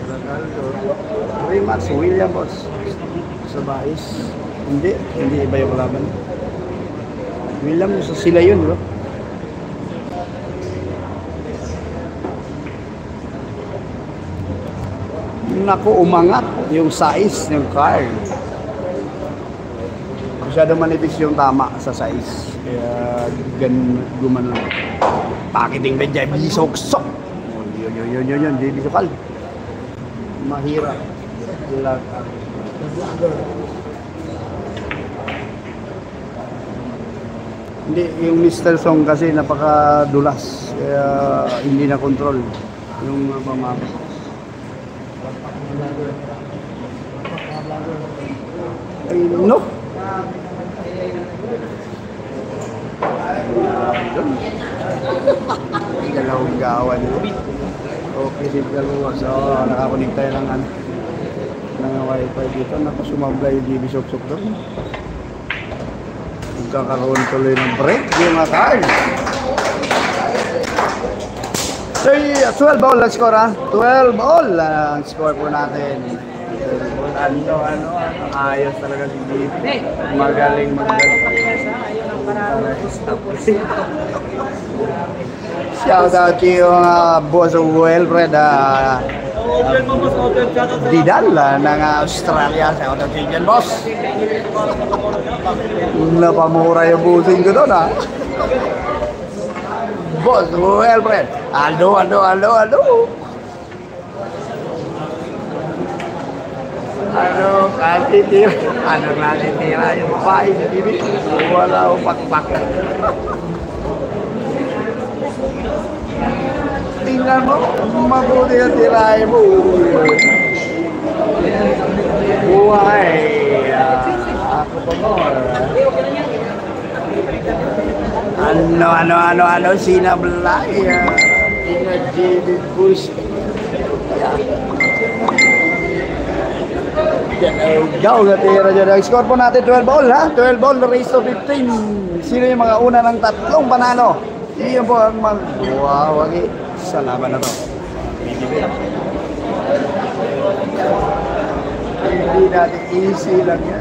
Remax, William Boss. Sa Bais. Hindi iba yung laban. William, sila yun, bro. Naku, umangat yung size ng card. Masyado manipis yung tama sa size. Kaya gumanon. Pakiting ba dyan, bisok-sok. Yun, di bisokal. Mahirap. Hindi, yung Mr. Song kasi napakadulas. Kaya hindi na control. Yung pamama. Ay, no? Dalawang gawan yun. Okay, signal mo. So, nakakunig tayo ng wifi dito. Nakasumabla yung GB Sok-Sok doon. Magkakaroon tuloy ng break. Yung mga card. So, 12 all ang score, ha? 12 all ang score po natin. Ayos talaga si GB. Magaling shout out to yung boss of Wilfred Didal ng Australia. Shout out to you, boss. Napamura yung busing ko doon, ha? Boss Wilfred. Aldo. Natitira. Natitira yung babae sa TV. Wala akong pakpak. Tingnan mo, mabuti ang tirahe mo. Buhay. Ako pa mo. Ano, sinablay. Pinag-jibid push. Go, natira dyan. Ang score po natin 12 all, ha? 12 all, race to 15. Sino yung mga una ng tatlong panalo? Iyon po ang wow, wagi. Sa laban na to. Hindi natin easy lang yan.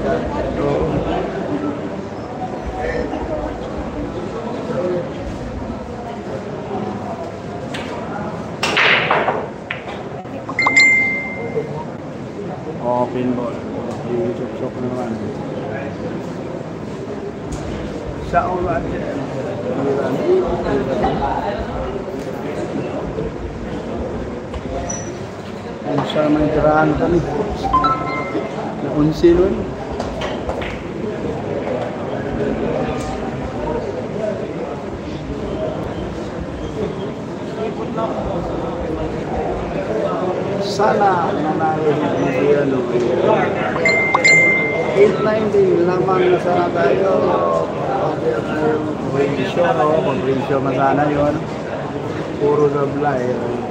Pinball. Sok-sok naman. Sa ulan dyan. Ang siya may tirahan kami. Naunsin nun. Sana nanalo hindi ano. 890 lamang na sana tayo. Mag-ratio, no? Mag-ratio na sana yun. Puro sablay.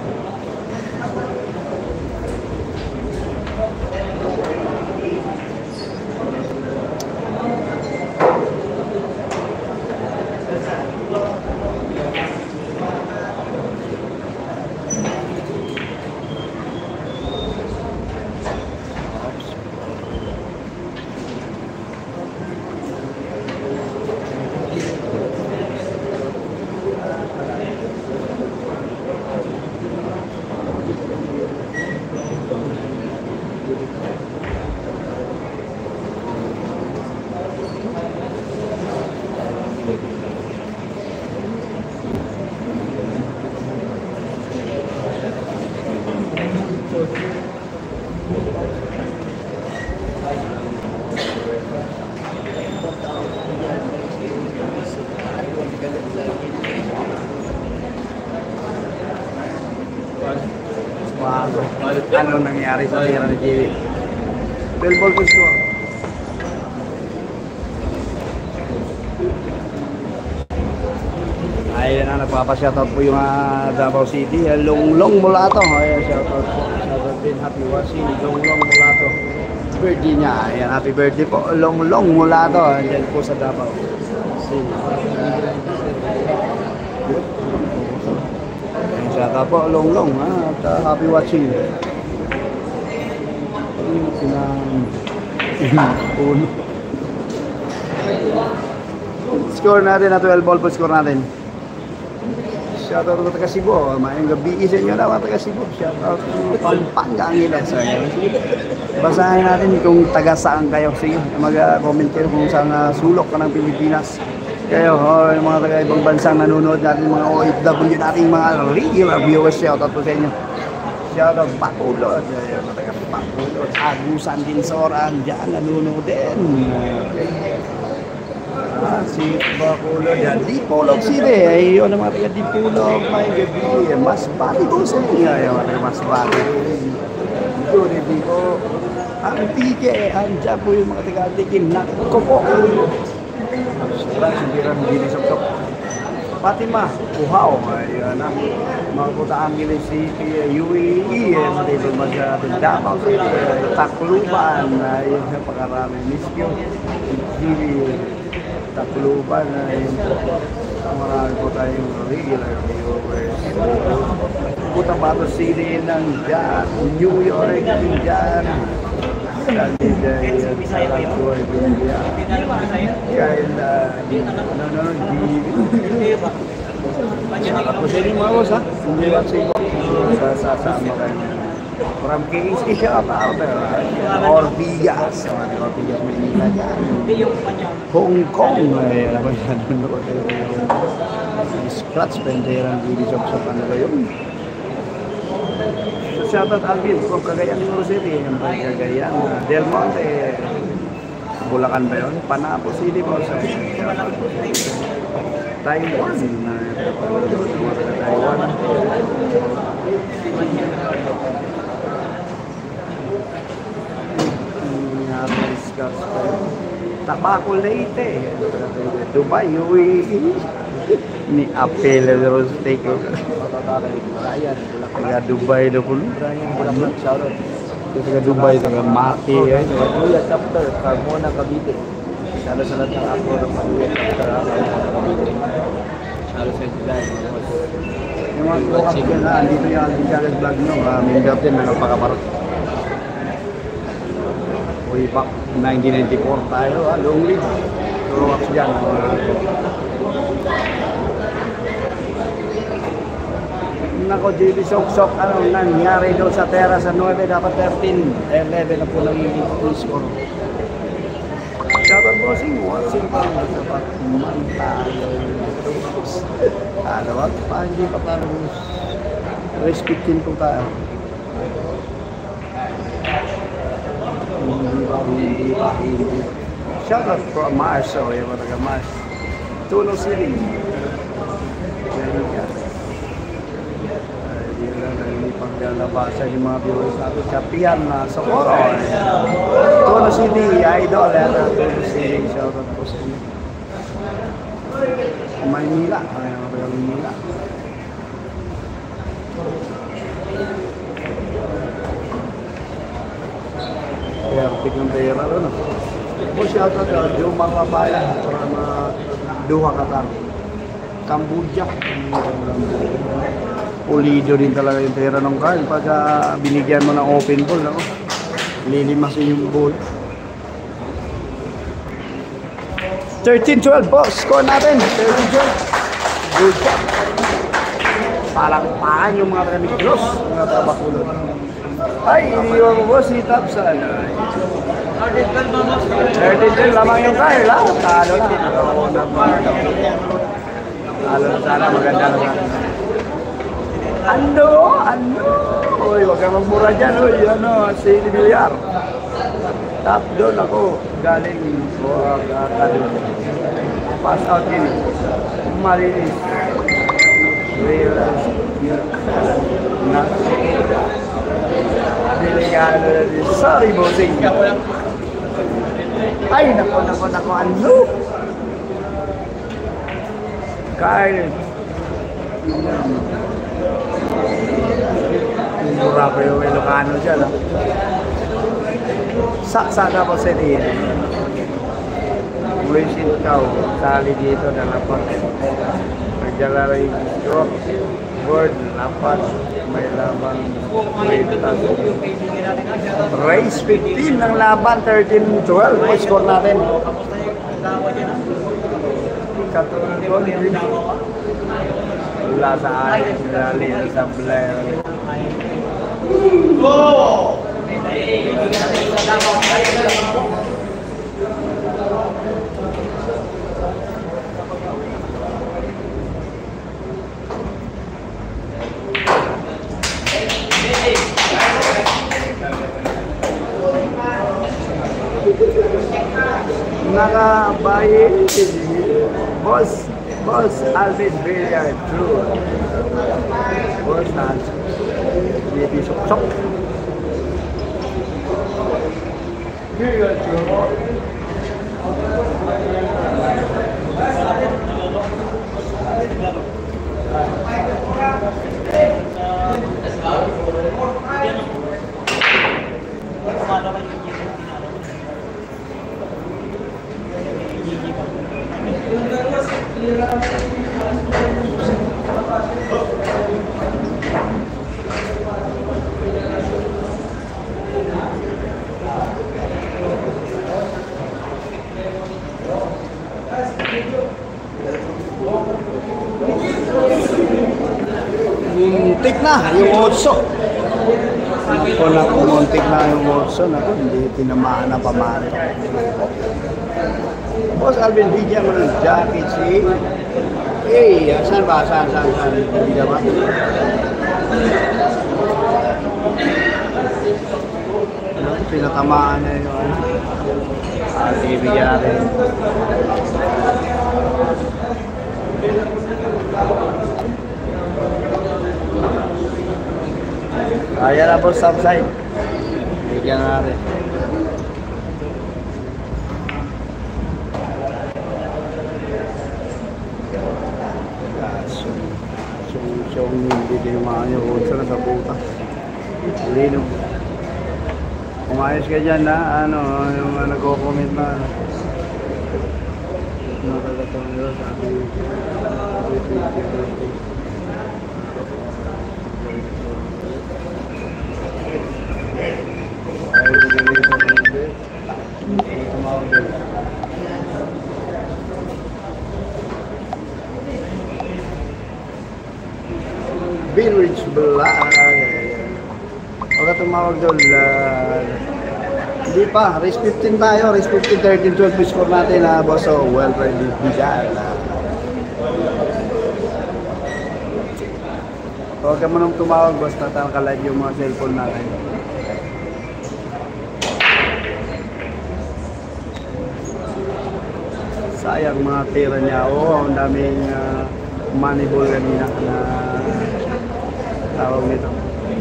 Ano nangyari sa tira ni Jimmy? 12 ball push ko. Ayun na, nagpapashoutout po yung Davao City. Longlong Mulato. Ayun, shoutout po. Shoutout din, happy watching. Longlong Mulato. Birthday niya. Ayan, happy birthday po. Longlong Mulato. Diyan po sa Davao City. Ayun, shoutout po. Longlong. At happy watching. Puno. Score natin na 12 ball po score natin. Shoutout to taga Cebu. Mayang gabi sa inyo na mga taga Cebu. Shoutout to Pampanga ang ilan. So, basahin natin kung taga saan kayo. Sige, mag-comment kayo kung saan sulok ka ng Pilipinas. Kayo, yung mga taga ibang bansang nanonood natin, mga OFW natin, mga regular viewers. Shoutout po sa inyo. Shoutout Bacolod. Mga taga Bacolod. Agusan din sa oran. Diyan nanonood din. Okay. Si Bacolod yan. Dipolog sila eh. Ayun ang mga taga Dipolog. May gabi. Mas bati ko sa inyo. Ayun mga taga mas bati. Doon hindi ko. Ang tike. Andiyan po yung mga taga tikin. Nako po. Sindiran hindi nisok-sok. Fatima, Puhaw, ayun na. Mga putaan nila si UAE, matibag ba sa Davao City, Tacloban, ayun na pakarami. Miskyo, Gili, Tacloban, ayun po. Marami po tayong regular viewers. Cotabato City nandiyan, New York nandiyan. Ako sa inyo mga boss ha? Hindi lang sa inyo. Sasama kayo. From KSA siya pa Ortigas. Ortigas Manila dyan. Hong Kong. Ay, alam mo yan. Scratch penderang Gili Soksok. Ano ba yun? So, shoutout Alvin from Cagayan City. Yung Cagayan. Del Monte. Bulacan ba yun? Panapo City po sa Taiwan. Taiwan. Tabaco Leyte. Dubai, UAE. Ni Apel Steak. Taga Dubai na po. Taga Dubai, taga Maki. Kuya Chapter, Carmona, Cavite. Salo sa lahat ng ako ng Kuya Chapter, Cavite. Salo sa July. Yung mga lokap dyan na, dito yung Alvin vlog nyo. Member din, nagpakaparot. Way back 1994 tayo, long lead. Lokap dyan. Nako, JB Sok-Sok, ano nangyari doon sa Terra sa 9, dapat 13, 11 na po nagiging score. Shoutout bossing, watching pa ang dapat mantalo. Ano, pa hindi pa tayo respectin po tayo. Hindi pa. Shoutout po Mars, o yung mga Mars. Tulo City. Hindi paglalabasan yung mga viewers natin. Kapihan na Socorro. Tulo City, idol. Tulo City, shoutout po sa inyo. Maynila. Maynila. Kaya, tignan tayo na rin. Po shoutout ka, Jumang Kabayan. From Doha, Qatar. Cambodia. Pulido din talaga yung pera ng Carl. Pagka binigyan mo ng open ball, ako, lilimasin yung ball. 13-12 boss, score natin. 13-12. Good job. Palangpakan yung mga Negros, mga Tabaculod. Ay, iniwan mo boss, si Tapsan. 13-12 lamang yung Carl, ha? Talo lang. Talo na sana, maganda lang. Ano? Uy, wag kang magmura dyan, uy. Ano, si Villar. Top doon ako. Galing. Pass out yun. Malinis. Delikado na din. Sorry, bossing. Ay, nako. Ano? Kyle. Mura pa yung Ilocano dyan, ha? Sana po sa diyan. Wisit ka, sali dito na lapat. Nagdala rin yung stroke, board, lapat, may laban, race 15 ng laban, 13-12, po score natin. Katulad ko, wala sa akin, rally sa Blair. Nakabayi, Boss Alvin Villar, true. Boss Hans. Hindi sok-sok. Villar, true. Muntik na yung otso. Ako muntik na yung otso. Naku, hindi tinamaan na pamana. Boss Alvin, bigyan mo ng jacket si... saan ba? Saan? Hindi na ba? Pinatamaan na yung ano. Bibigyan natin. Ayan na po sa upside. Bigyan natin. So, hindi tinamaan yung otso na sa butas. Linom. Umayos ka dyan na, yung nagko-comment na nakagatang nila sabi Binridge Black. Huwag ka tumawag doon. Hindi pa. Race 15 tayo. Race 15, 13, 12 yung score natin na boss. So, well ready. Bigal. Huwag ka mo nang tumawag boss. Natangkalive yung mga cellphone natin. Sayang mga tira niya. Oo, ang daming money ball kanina na tawag nito.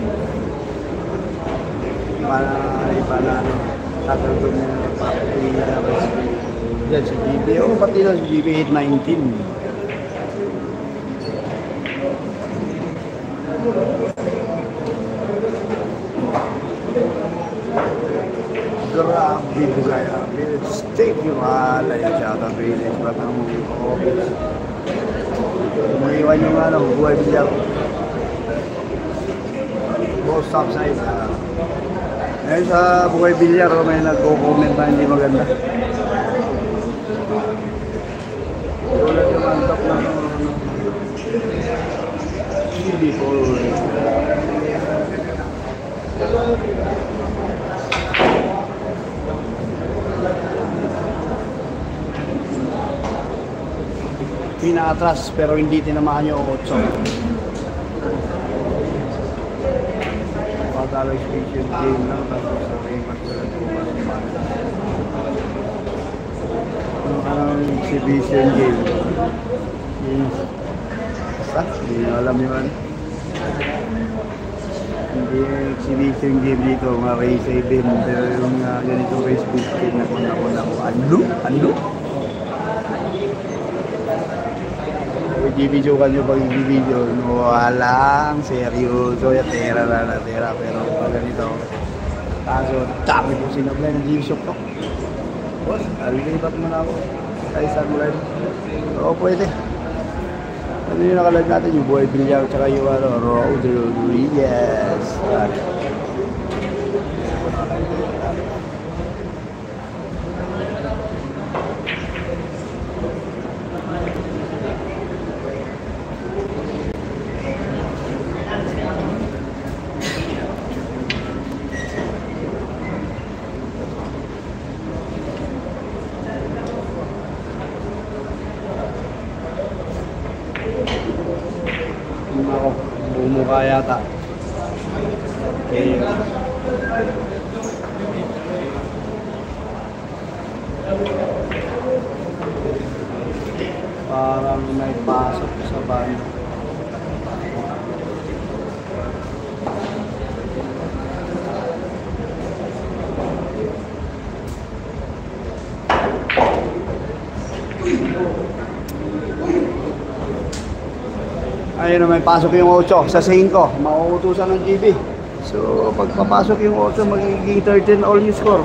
Iba na tatagod niya pati yan si GB. Oo, pati na si GB 819. Grabe ko kaya. Steak yung alay siya at village. Ba't ang mga office? Umiwan yung buhay bilyar. Both stop side. Ngayon sa buhay bilyar, may nagko-comment na hindi maganda. Ulat yung antok na hindi po. Pinaatras pero hindi tinamaan yung 8. Patalo exhibition game lang tapos sa remat ko lang ano ka ng exhibition game? Basta, hindi nyo alam yun. Hindi yung exhibition game dito, mga race event, pero yung ganitong race 15 na kung ano? Video ka nyo pag video, walang seryoso, tera na tera, pero pag ganito, kaso dami po sinablay ng G-Shock to. Boss, alibat mo na ako, kahit saan live. Oo, pwede. Ano yung nakalive natin, yung buhay bilyar, tsaka yung Road Rodriguez. Ako, bumukha yata. Okay. Parang may pasok sa banda. Ayun na, may pasok yung 8 sa 5. Mauutusan ng GB. So, pag papasok yung 8, magiging 13 all yung score.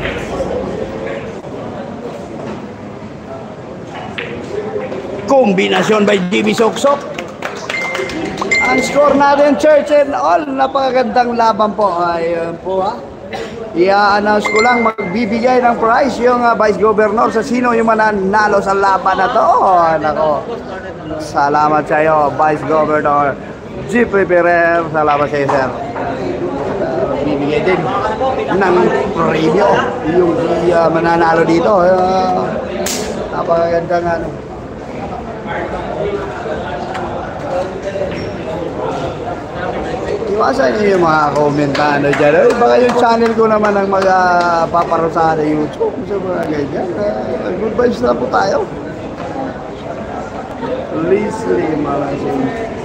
Kombinasyon by GB Soksok. Ang score natin, Church and All. Napakagandang laban po. Ayun po ha. I-announce ko lang, magbibigay ng prize yung Vice Governor sa sino yung mananalo sa laban na to. Oh, nako. Salamat sa iyo, Vice Governor G.P. Ferrer. Salamat sa iyo, sir. Bibigay din ng premyo yung mananalo dito. Napakagandang ano. Iwasan niyo yung mga komentano dyan. Ay, baka yung channel ko naman ang magpaparusahan sa YouTube. Sa mga ganyan. Good vibes na po tayo. Leslie Malasing.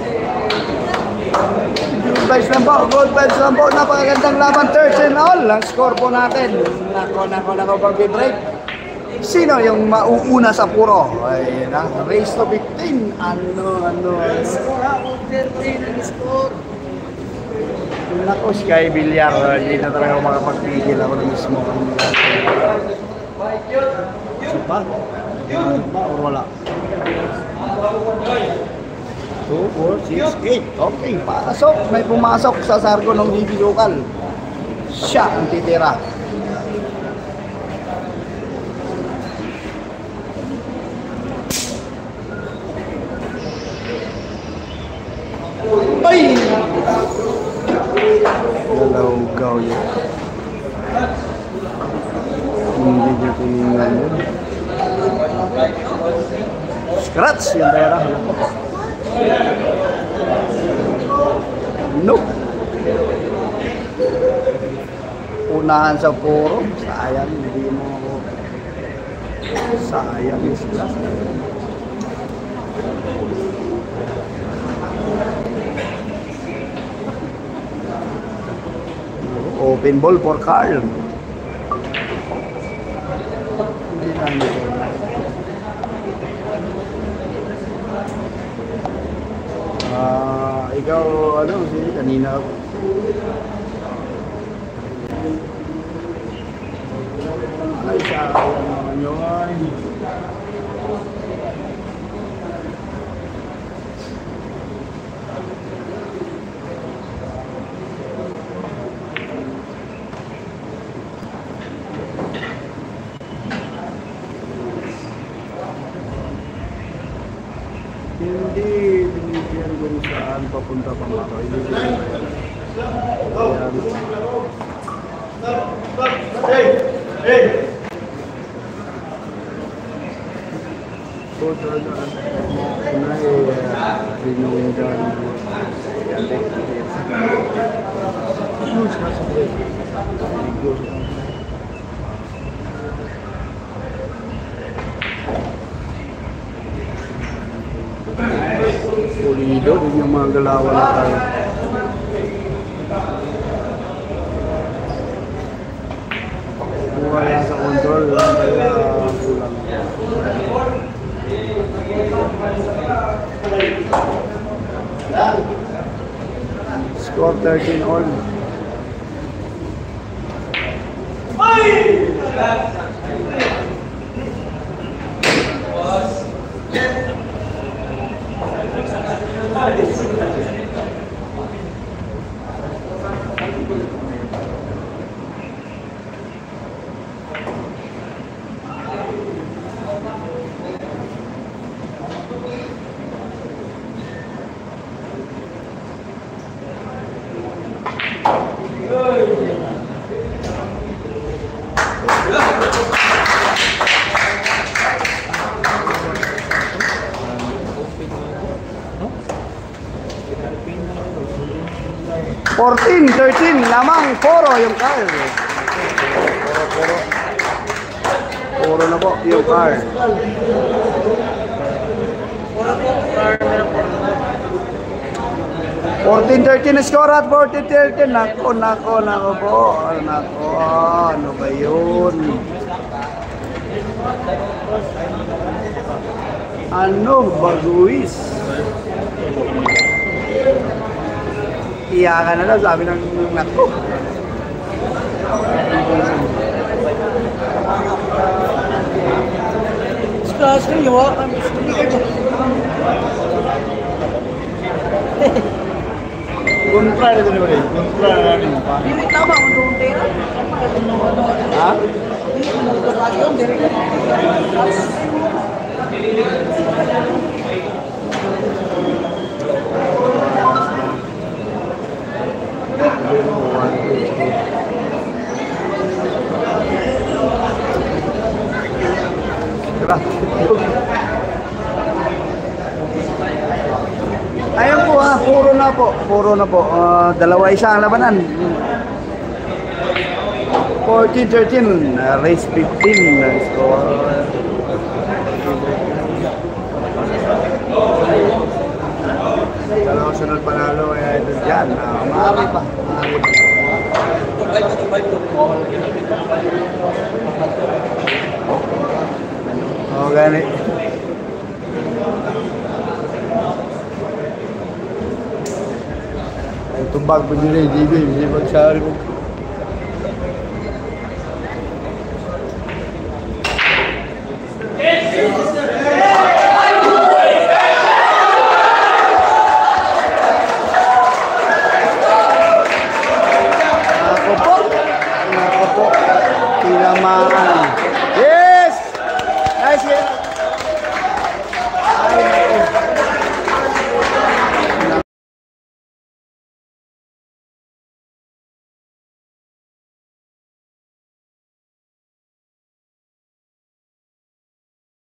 Good vibes lang po. Good vibes lang po. Napakagandang laban. 13 all. Ang score po natin. Nako, pag-break. Sino yung mauuna sa puro? Ay, race to 15. Ano. Score ako, 13 ang score. Nako, Sky Villar. Hindi na talaga makapagpigil ako na mismo. Sapa? Sapa o wala? 2, 4, 6, 8. Okay, pasok. May pumasok sa sargo ng BB Local. Siya ang titira. Ay! Galaw-gaw yun. Hindi niya tinignan yun. Scratch yung pera. Nope. Unahan sa puro. Sayang, hindi mo ako. Sayang yung scratch. Open ball for Carl. Hindi lang ito. Ikaw, ano, kanina ako. Ay, sayang naman yun. Hindi binibigyan kung saan papunta pang ako. Pulido din yung mga galawan na tayo. Wala sa control, kaya kulang. Score 13 all. Fourteen, 13, lamang, poro yung car. Poro na po yung car. 14-13 na score at 14-13. Nako po. Nako, ano ba yun? Ano ba, Luis? Iyakan na daw, sabi ng nako. Kasi yung Kontra na ito naman eh. Kontra na namin. hindi tama mo doon tira. Ha? Yun, direct. Diba? Ayun po ha, puro na po. Dalawa isa ang labanan. 14-13, race 15 na score. Dalawang sunod panalo ay ito dyan. Maaari pa. Oh, gani. Tumbag po nila, hindi ko. Hindi magsari mo.